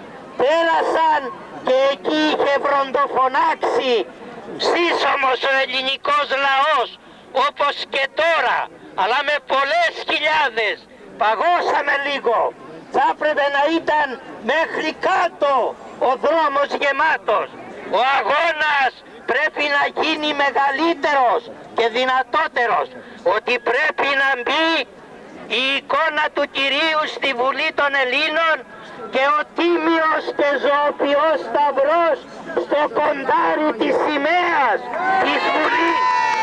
πέρασαν και εκεί είχε βροντοφωνάξει σύσσωμος ο ελληνικός λαός όπως και τώρα, αλλά με πολλές χιλιάδες. Παγώσαμε λίγο, θα έπρεπε να ήταν μέχρι κάτω ο δρόμος γεμάτος. Ο αγώνας πρέπει να γίνει μεγαλύτερος και δυνατότερος, ότι πρέπει να μπει η εικόνα του Κυρίου στη Βουλή των Ελλήνων και ο τίμιος και ζωοποιός σταυρός στο κοντάρι της σημαίας της Βουλής.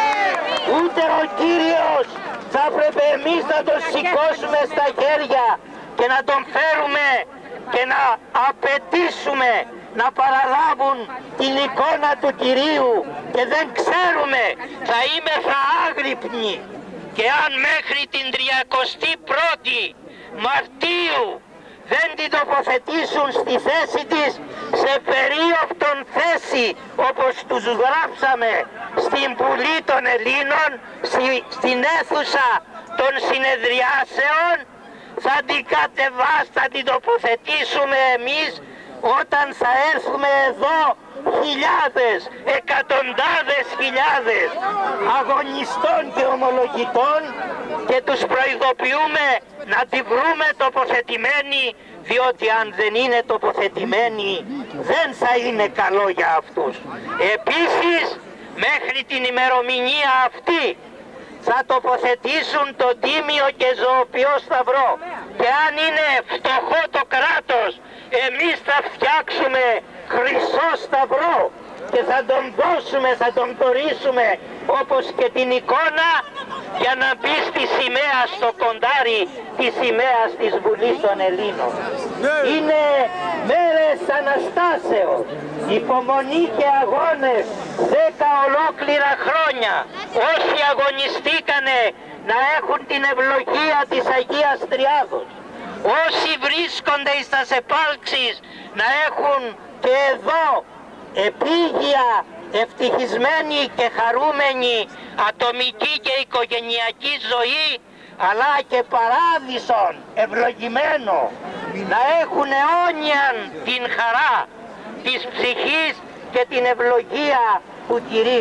Ούτε ο Κύριος θα πρέπει εμείς να τον σηκώσουμε στα χέρια και να τον φέρουμε και να απαιτήσουμε να παραλάβουν την εικόνα του Κυρίου, και δεν ξέρουμε, θα είμαι θα άγρυπνοι, και αν μέχρι την τριακοστή πρώτη Μαρτίου δεν την τοποθετήσουν στη θέση της, σε περίοπτον θέση όπως τους γράψαμε στην Βουλή των Ελλήνων, στην αίθουσα των συνεδριάσεων, θα την κατεβάσουμε, θα την τοποθετήσουμε εμείς όταν θα έρθουμε εδώ χιλιάδες, εκατοντάδες χιλιάδες αγωνιστών και ομολογητών, και τους προειδοποιούμε να τη βρούμε τοποθετημένη, διότι αν δεν είναι τοποθετημένη δεν θα είναι καλό για αυτούς. Επίσης, μέχρι την ημερομηνία αυτή θα τοποθετήσουν τον τίμιο και ζωοποιό σταυρό, και αν είναι φτωχό το κράτος, εμείς θα φτιάξουμε χρυσό σταυρό και θα τον δώσουμε, θα τον τορίσουμε όπως και την εικόνα, για να μπει στη σημαία, στο κοντάρι της σημαίας της Βουλής των Ελλήνων. Είναι μέρες Αναστάσεως, υπομονή και αγώνες, δέκα ολόκληρα χρόνια. Όσοι αγωνιστήκανε να έχουν την ευλογία της Αγίας Τριάδος, όσοι βρίσκονται στα επάλξεις να έχουν και εδώ επίγεια, ευτυχισμένη και χαρούμενη ατομική και οικογενειακή ζωή, αλλά και παράδεισον ευλογημένο, να έχουν αιώνιαν την χαρά της ψυχής και την ευλογία του Κυρίου.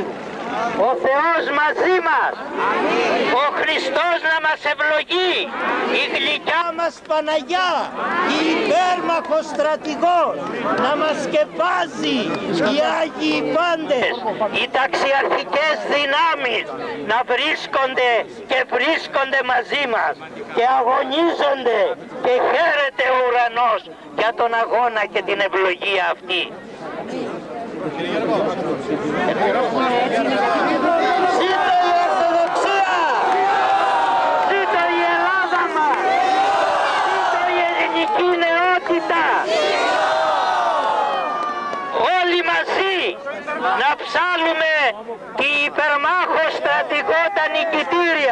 Ο Θεός μαζί μας. Ο Χριστός να μας ευλογεί. Η γλυκιά μας Παναγιά, η υπέρμαχος στρατηγός, να μας σκεπάζει. Οι Άγιοι πάντες, οι ταξιαρχικές δυνάμεις να βρίσκονται και βρίσκονται μαζί μας και αγωνίζονται και χαίρεται ο ουρανός για τον αγώνα και την ευλογία αυτή. Ζήτω η Ορθοδοξία! Ζήτω η Ελλάδα μας! Ζήτω η ελληνική νεότητα! Όλοι μαζί να ψάλουμε τη υπερμάχο στρατηγό τα νικητήρια!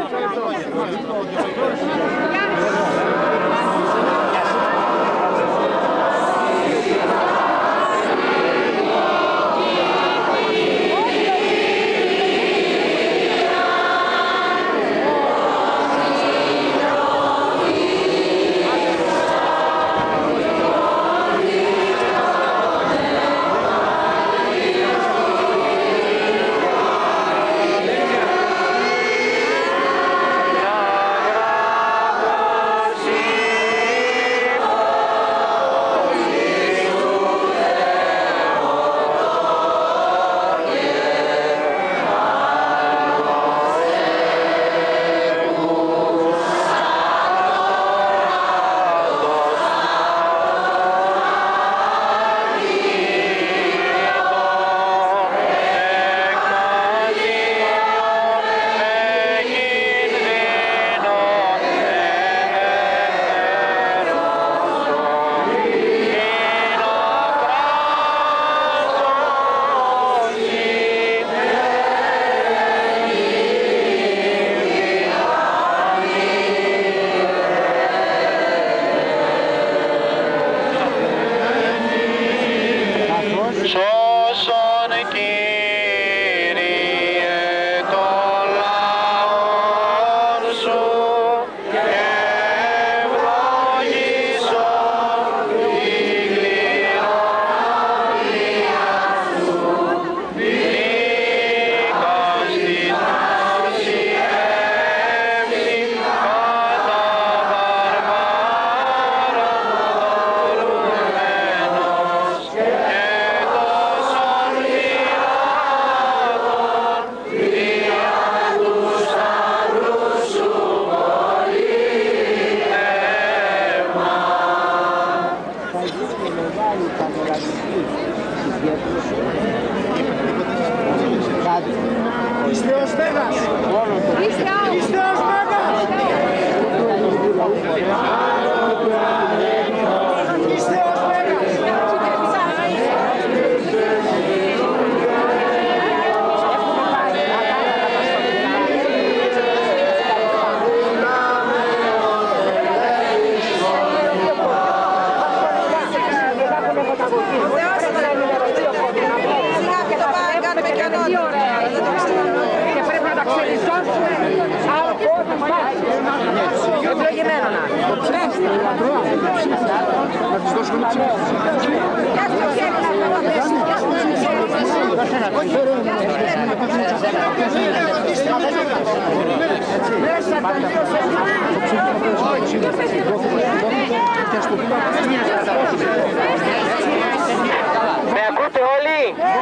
Με ακούτε όλοι?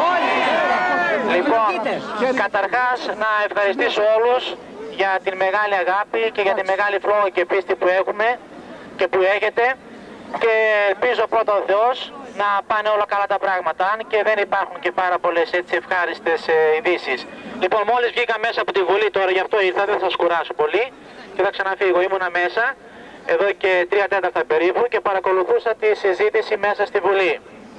Λοιπόν, καταρχάς να ευχαριστήσω όλους για την μεγάλη αγάπη και για τη μεγάλη φλόγα και πίστη που έχουμε και που έχετε, και ελπίζω πρώτα ο Θεός να πάνε όλα καλά τα πράγματα, αν και δεν υπάρχουν και πάρα πολλές έτσι ευχάριστες ε, ειδήσεις. Λοιπόν, μόλις βγήκα μέσα από τη Βουλή τώρα, γι' αυτό ήρθα, δεν θα σας κουράσω πολύ και θα ξαναφύγω. Ήμουνα μέσα εδώ και τρία τέταρτα περίπου και παρακολουθούσα τη συζήτηση μέσα στη Βουλή.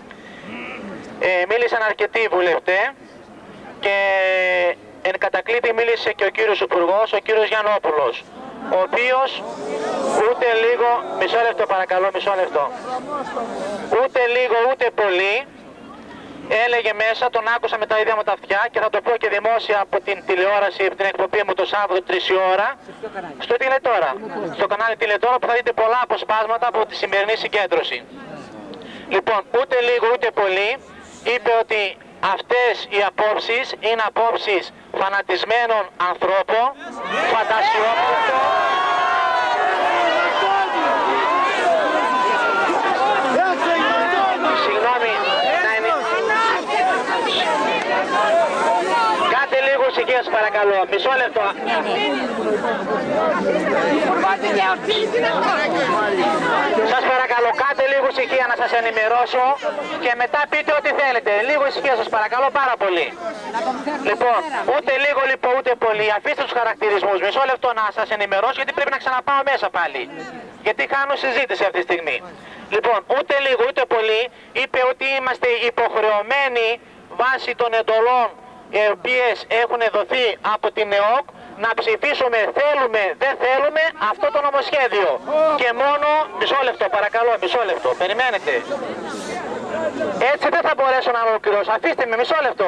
Ε, μίλησαν αρκετοί βουλευτές και εν κατακλείδη μίλησε και ο κύριος Υπουργός, ο κύριος Γιαννόπουλος, ο οποίος ούτε λίγο, μισό λεπτό παρακαλώ, μισό λεπτό, ούτε λίγο ούτε πολύ έλεγε μέσα, τον άκουσα με τα ίδια μου τα αυτιά και θα το πω και δημόσια από την τηλεόραση, από την εκπομπή μου το Σάββατο τρεις η ώρα, στο Τηλετώρα, στο κανάλι Τηλετώρα, που θα δείτε πολλά αποσπάσματα από τη σημερινή συγκέντρωση. Λοιπόν, ούτε λίγο ούτε πολύ είπε ότι αυτές οι απόψεις είναι απόψεις φανατισμένων ανθρώπων, φαντασιόπληκτων. Συγγνώμη, να είναι... Κάτε λίγο ησυχία σας παρακαλώ, μισό λεπτό. Σας παρακαλώ, κάτε λίγο ησυχία να σας ενημερώσω και μετά πείτε ό,τι θέλετε. Λίγο ησυχία σας παρακαλώ πάρα πολύ. Λοιπόν, ούτε λίγο λοιπόν ούτε πολύ. Αφήστε τους χαρακτηρισμούς. Μισό λεπτό να σας ενημερώσω γιατί πρέπει να ξαναπάω μέσα πάλι. Γιατί κάνω συζήτηση αυτή τη στιγμή. Λοιπόν, ούτε λίγο ούτε πολύ είπε ότι είμαστε υποχρεωμένοι βάσει των εντολών οι οποίες έχουν δοθεί από την ΕΟΚ να ψηφίσουμε θέλουμε, δεν θέλουμε αυτό το νομοσχέδιο. Και μόνο, μισό λεπτό παρακαλώ, μισό λεπτό, περιμένετε. Έτσι δεν θα μπορέσω να ολοκληρώσω, αφήστε με μισό λεπτό.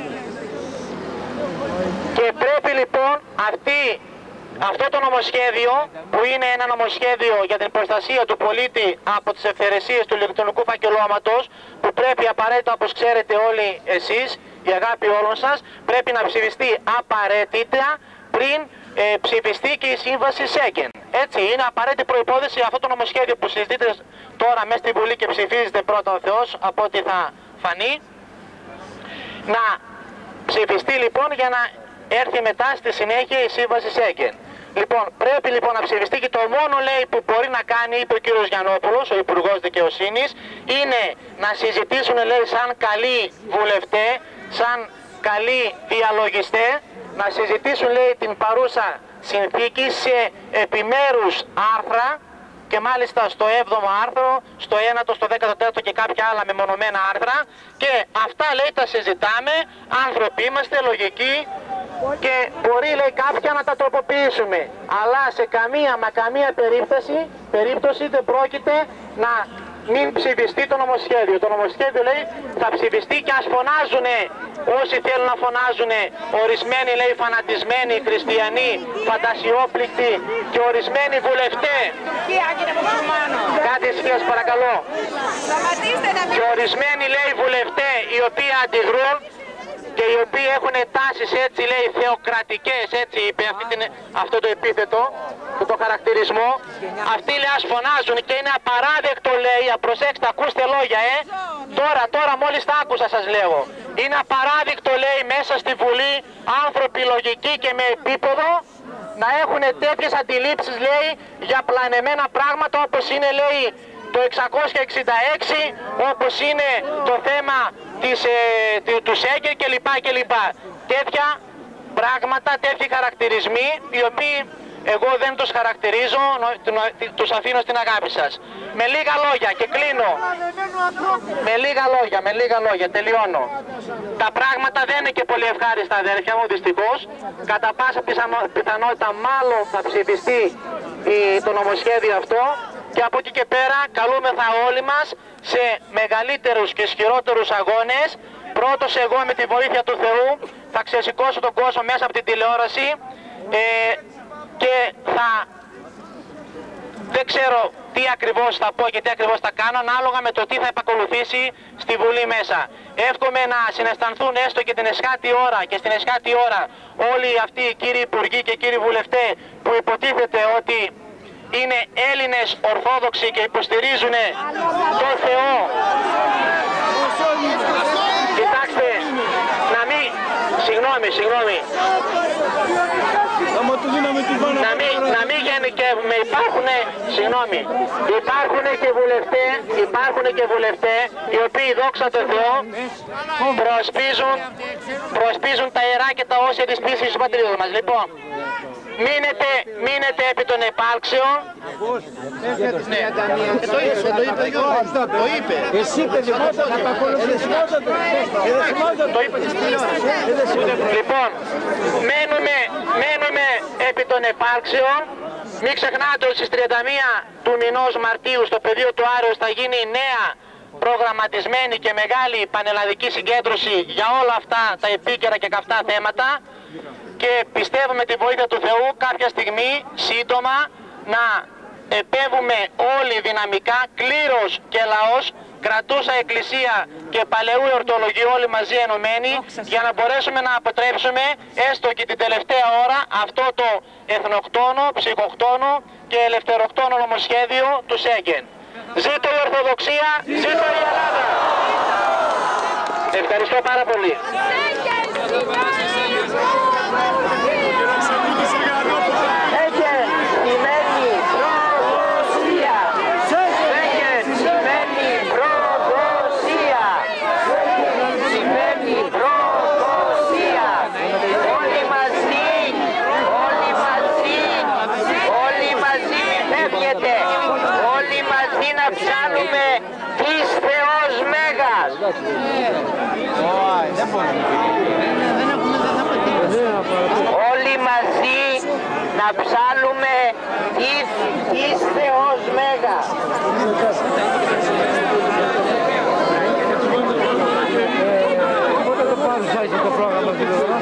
Και πρέπει λοιπόν αυτή, αυτό το νομοσχέδιο που είναι ένα νομοσχέδιο για την προστασία του πολίτη από τις ευθαιρεσίες του ηλεκτρονικού φακελώματος που πρέπει απαραίτητα όπως ξέρετε όλοι εσείς, η αγάπη όλων σας, πρέπει να ψηφιστεί απαραίτητα πριν ε, ψηφιστεί και η σύμβαση ΣΕΚΕΝ. Έτσι, είναι απαραίτητη προϋπόθεση αυτό το νομοσχέδιο που συζητείτε τώρα μέσα στη Βουλή και ψηφίζετε πρώτα ο Θεός, από ό,τι θα φανεί, να ψηφιστεί λοιπόν για να έρθει μετά στη συνέχεια η σύμβαση ΣΕΚΕΝ. Λοιπόν, πρέπει λοιπόν να ψηφιστεί και το μόνο λέει που μπορεί να κάνει, είπε ο κύριος Γιαννόπουλος, ο Υπουργός Δικαιοσύνης, είναι να συζητήσουν λέει σαν καλοί βουλευτές, σαν καλοί διαλογιστές, να συζητήσουν λέει την παρούσα συνθήκη σε επιμέρους άρθρα και μάλιστα στο έβδομο άρθρο, στο ένατο, στο δέκατο τέταρτο και κάποια άλλα μεμονωμένα άρθρα και αυτά λέει τα συζητάμε, άνθρωποι είμαστε, λογικοί και μπορεί λέει κάποια να τα τροποποιήσουμε. Αλλά σε καμία μα καμία περίπτωση, περίπτωση δεν πρόκειται να μην ψηφιστεί το νομοσχέδιο. Το νομοσχέδιο λέει θα ψηφιστεί και ας φωνάζουν όσοι θέλουν να φωνάζουν, ορισμένοι λέει φανατισμένοι χριστιανοί, φαντασιόπληκτοι και ορισμένοι βουλευτές. Κάτι ισχύας παρακαλώ. Και ορισμένοι λέει βουλευτές οι οποίοι αντιδρούν και οι οποίοι έχουν τάσεις έτσι λέει θεοκρατικές, έτσι είπε αυτή την, αυτό το επίθετο, αυτό το χαρακτηρισμό, αυτοί λέει ας φωνάζουν και είναι απαράδεκτο λέει, προσέξτε ακούστε λόγια ε, τώρα, τώρα μόλις τα άκουσα σας λέω, είναι απαράδεκτο λέει μέσα στη Βουλή άνθρωποι λογικοί και με επίπεδο να έχουν τέτοιες αντιλήψεις λέει για πλανεμένα πράγματα όπως είναι λέει το εξακόσια εξήντα έξι, όπως είναι το θέμα της, ε, του ΣΕΚΕ κλπ. κλπ. Τέτοια πράγματα, τέτοιοι χαρακτηρισμοί, οι οποίοι εγώ δεν τους χαρακτηρίζω, τους αφήνω στην αγάπη σας. Με λίγα λόγια και κλείνω. Με λίγα λόγια, με λίγα λόγια, τελειώνω. Τα πράγματα δεν είναι και πολύ ευχάριστα αδέρφια μου, δυστυχώς. Κατά πάσα πιθανότητα μάλλον θα ψηφιστεί το νομοσχέδιο αυτό. Και από εκεί και πέρα καλούμεθα όλοι μας σε μεγαλύτερους και ισχυρότερους αγώνες. Πρώτος εγώ με τη βοήθεια του Θεού θα ξεσηκώσω τον κόσμο μέσα από την τηλεόραση ε, και θα... δεν ξέρω τι ακριβώς θα πω και τι ακριβώς θα κάνω ανάλογα με το τι θα επακολουθήσει στη Βουλή μέσα. Εύχομαι να συναισθανθούν έστω και την εσχάτη ώρα και στην εσχάτη ώρα όλοι αυτοί οι κύριοι υπουργοί και κύριοι βουλευτές που υποτίθεται ότι είναι Έλληνες Ορθόδοξοι και υποστηρίζουν τον Θεό. Κοιτάξτε, να μην... Συγγνώμη, συγγνώμη. Να μην, να μην γενικεύουμε, υπάρχουν, συγγνώμη, υπάρχουν και βουλευτές, υπάρχουν και βουλευτές οι οποίοι δόξα τω Θεώ προσπίζουν, προσπίζουν τα ιερά και τα όσια της πίστης της πατρίδας μας. Λοιπόν, Μείνετε, μείνετε επί των επάρξεων. Το είπε, το είπε ο Γιώργος, το είπε. Εσύ είπε δημότα να τα ακολουθήσεις. Λοιπόν, μένουμε, μένουμε επί των επάρξεων. Μην ξεχνάτε ότι στις τριάντα μία του μηνός Μαρτίου στο πεδίο του Άρεως θα γίνει η νέα προγραμματισμένη και μεγάλη πανελλαδική συγκέντρωση για όλα αυτά τα επίκαιρα και καυτά θέματα. Και πιστεύω με τη βοήθεια του Θεού κάποια στιγμή σύντομα να επέβουμε όλοι δυναμικά, κλήρος και λαός, κρατούσα εκκλησία και παλαιού ορτολογίου όλοι μαζί ενωμένοι, για να μπορέσουμε να αποτρέψουμε έστω και την τελευταία ώρα αυτό το εθνοκτόνο, ψυχοκτόνο και ελευθεροκτόνο νομοσχέδιο του Σέγγεν. Ζήτω η Ορθοδοξία, ζήτω η Ελλάδα! Ευχαριστώ πάρα πολύ. Όλοι μαζί να ψάλουμε εις, εις Θεός Μέγα. Πότε το παρουσιάζει το πρόγραμμα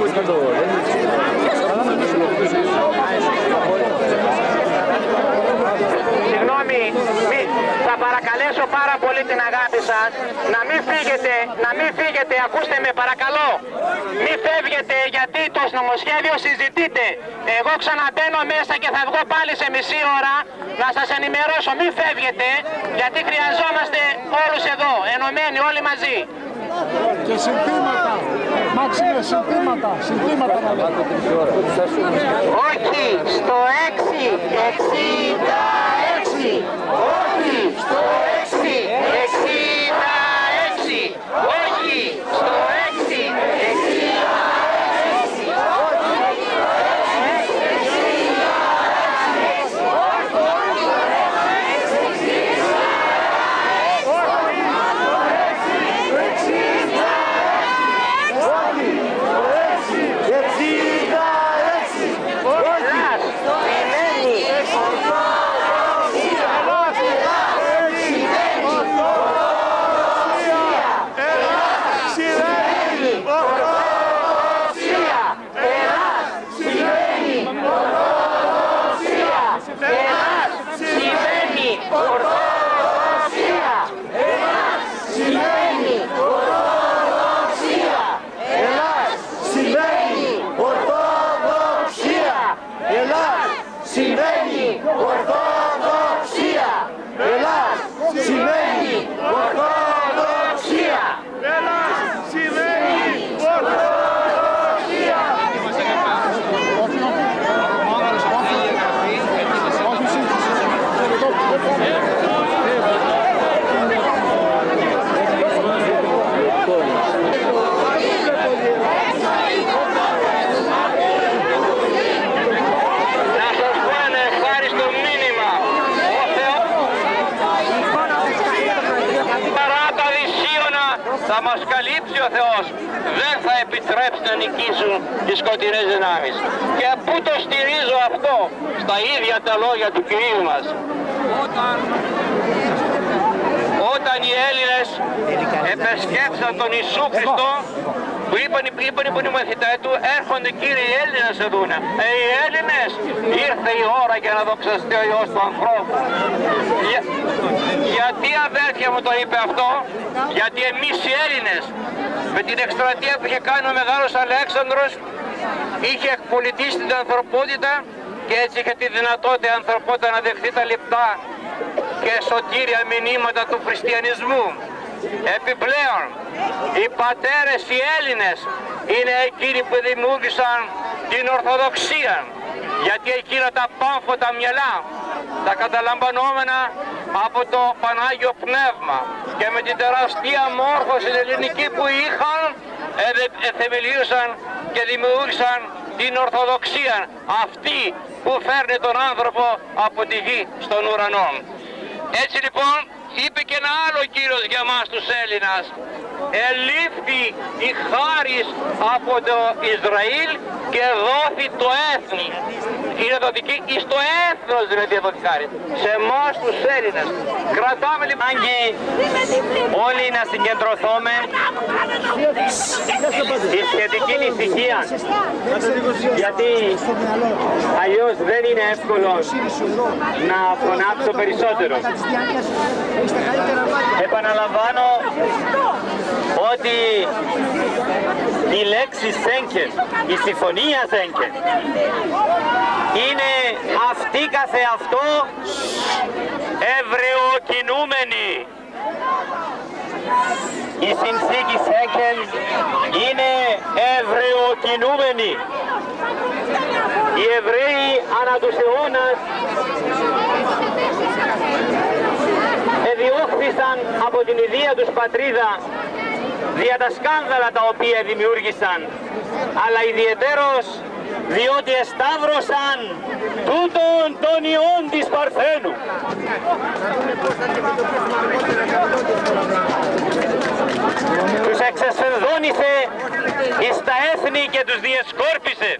Συγγνώμη, μη, θα παρακαλέσω πάρα πολύ την αγάπη σας να μην φύγετε, να μην φύγετε, ακούστε με παρακαλώ. Μην φεύγετε γιατί το νομοσχέδιο συζητείτε. Εγώ ξαναμπαίνω μέσα και θα βγω πάλι σε μισή ώρα να σας ενημερώσω. Μην φεύγετε γιατί χρειαζόμαστε όλους εδώ, ενωμένοι όλοι μαζί. Και συνθήματα, Μάξιμε, συνθήματα, συνθήματα να λέτε. Όχι στο έξι εξήντα έξι, όχι στο έξι εξήντα έξι, όχι στο έξι εξήντα έξι, θα μας καλύψει ο Θεός. Δεν θα επιτρέψει να νικήσουν τις σκοτεινές δυνάμεις. Και πού το στηρίζω αυτό? Στα ίδια τα λόγια του Κυρίου μας. Όταν, όταν οι Έλληνες επεσκέψαν τον Ιησού Χριστό, που είπαν, είπαν, είπαν οι μαθητές του, έρχονται κύριοι οι Έλληνες να σε δούνε. Ε, οι Έλληνες, ήρθε η ώρα για να δοξαστεί ο Υιός του ανθρώπου. Για, γιατί αδέρφια μου το είπε αυτό? Γιατί εμείς οι Έλληνες, με την εκστρατεία που είχε κάνει ο Μεγάλος Αλέξανδρος, είχε εκπολιτήσει την ανθρωπότητα και έτσι είχε τη δυνατότητα η ανθρωπότητα να δεχθεί τα λεπτά και σωτήρια μηνύματα του χριστιανισμού. Επιπλέον, οι πατέρες οι Έλληνες είναι εκείνοι που δημιούργησαν την Ορθοδοξία, γιατί εκείνα τα πάμφωτα μυαλά, τα καταλαμβανόμενα από το Πανάγιο Πνεύμα και με την τεράστια μόρφωση ελληνική που είχαν, εθεμελίωσαν και δημιούργησαν την Ορθοδοξία, αυτή που φέρνει τον άνθρωπο από τη γη στον ουρανό. Έτσι λοιπόν είπε και ένα άλλο Κύριος για μας τους Έλληνας. Ελήφθη η χάρις από το Ισραήλ και δόθη το έθνη. Είναι δοτική εις το έθνος δηλαδή δόθη χάρη. Σε εμάς τους Έλληνες. Κρατάμε λοιπόν όλοι να συγκεντρωθούμε η σχετική ησυχία. Γιατί αλλιώς δεν είναι εύκολο να φωνάξω περισσότερο. επαναλαμβάνω ότι η λέξη Σέγγεν, η συμφωνία Σέγγεν, είναι αυτή καθεαυτό ευρεοκινούμενη. Η συνθήκη Σέγγεν είναι ευρεοκινούμενη. Οι Εβραίοι ανά τους αιώνας εδιώχθησαν από την ιδία τους πατρίδα δια τα σκάνδαλα τα οποία δημιούργησαν, αλλά ιδιαιτέρως διότι εσταύρωσαν τούτον των ιών της Παρθένου. Τους εξεσφενδόνησε εις τα έθνη και τους διεσκόρπισε.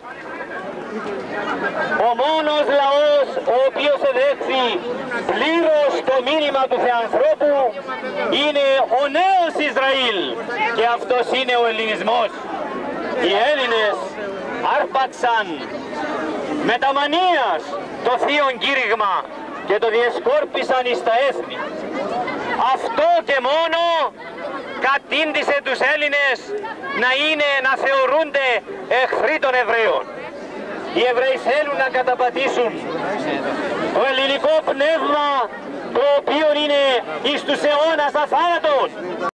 Ο μόνος λαός ο οποίος εδέχθη πλήρως το μήνυμα του Θεανθρώπου είναι ο νέος Ισραήλ, και αυτός είναι ο ελληνισμός. Οι Έλληνες άρπαξαν με τα μανίας το θείον κήρυγμα και το διεσκόρπισαν εις τα έθνη. Αυτό και μόνο κατήντησε τους Έλληνες να είναι, να θεωρούνται εχθροί των Εβραίων. Οι Εβραίοι θέλουν να καταπατήσουν το ελληνικό πνεύμα, το οποίο είναι εις τους αιώνας αθάνατος.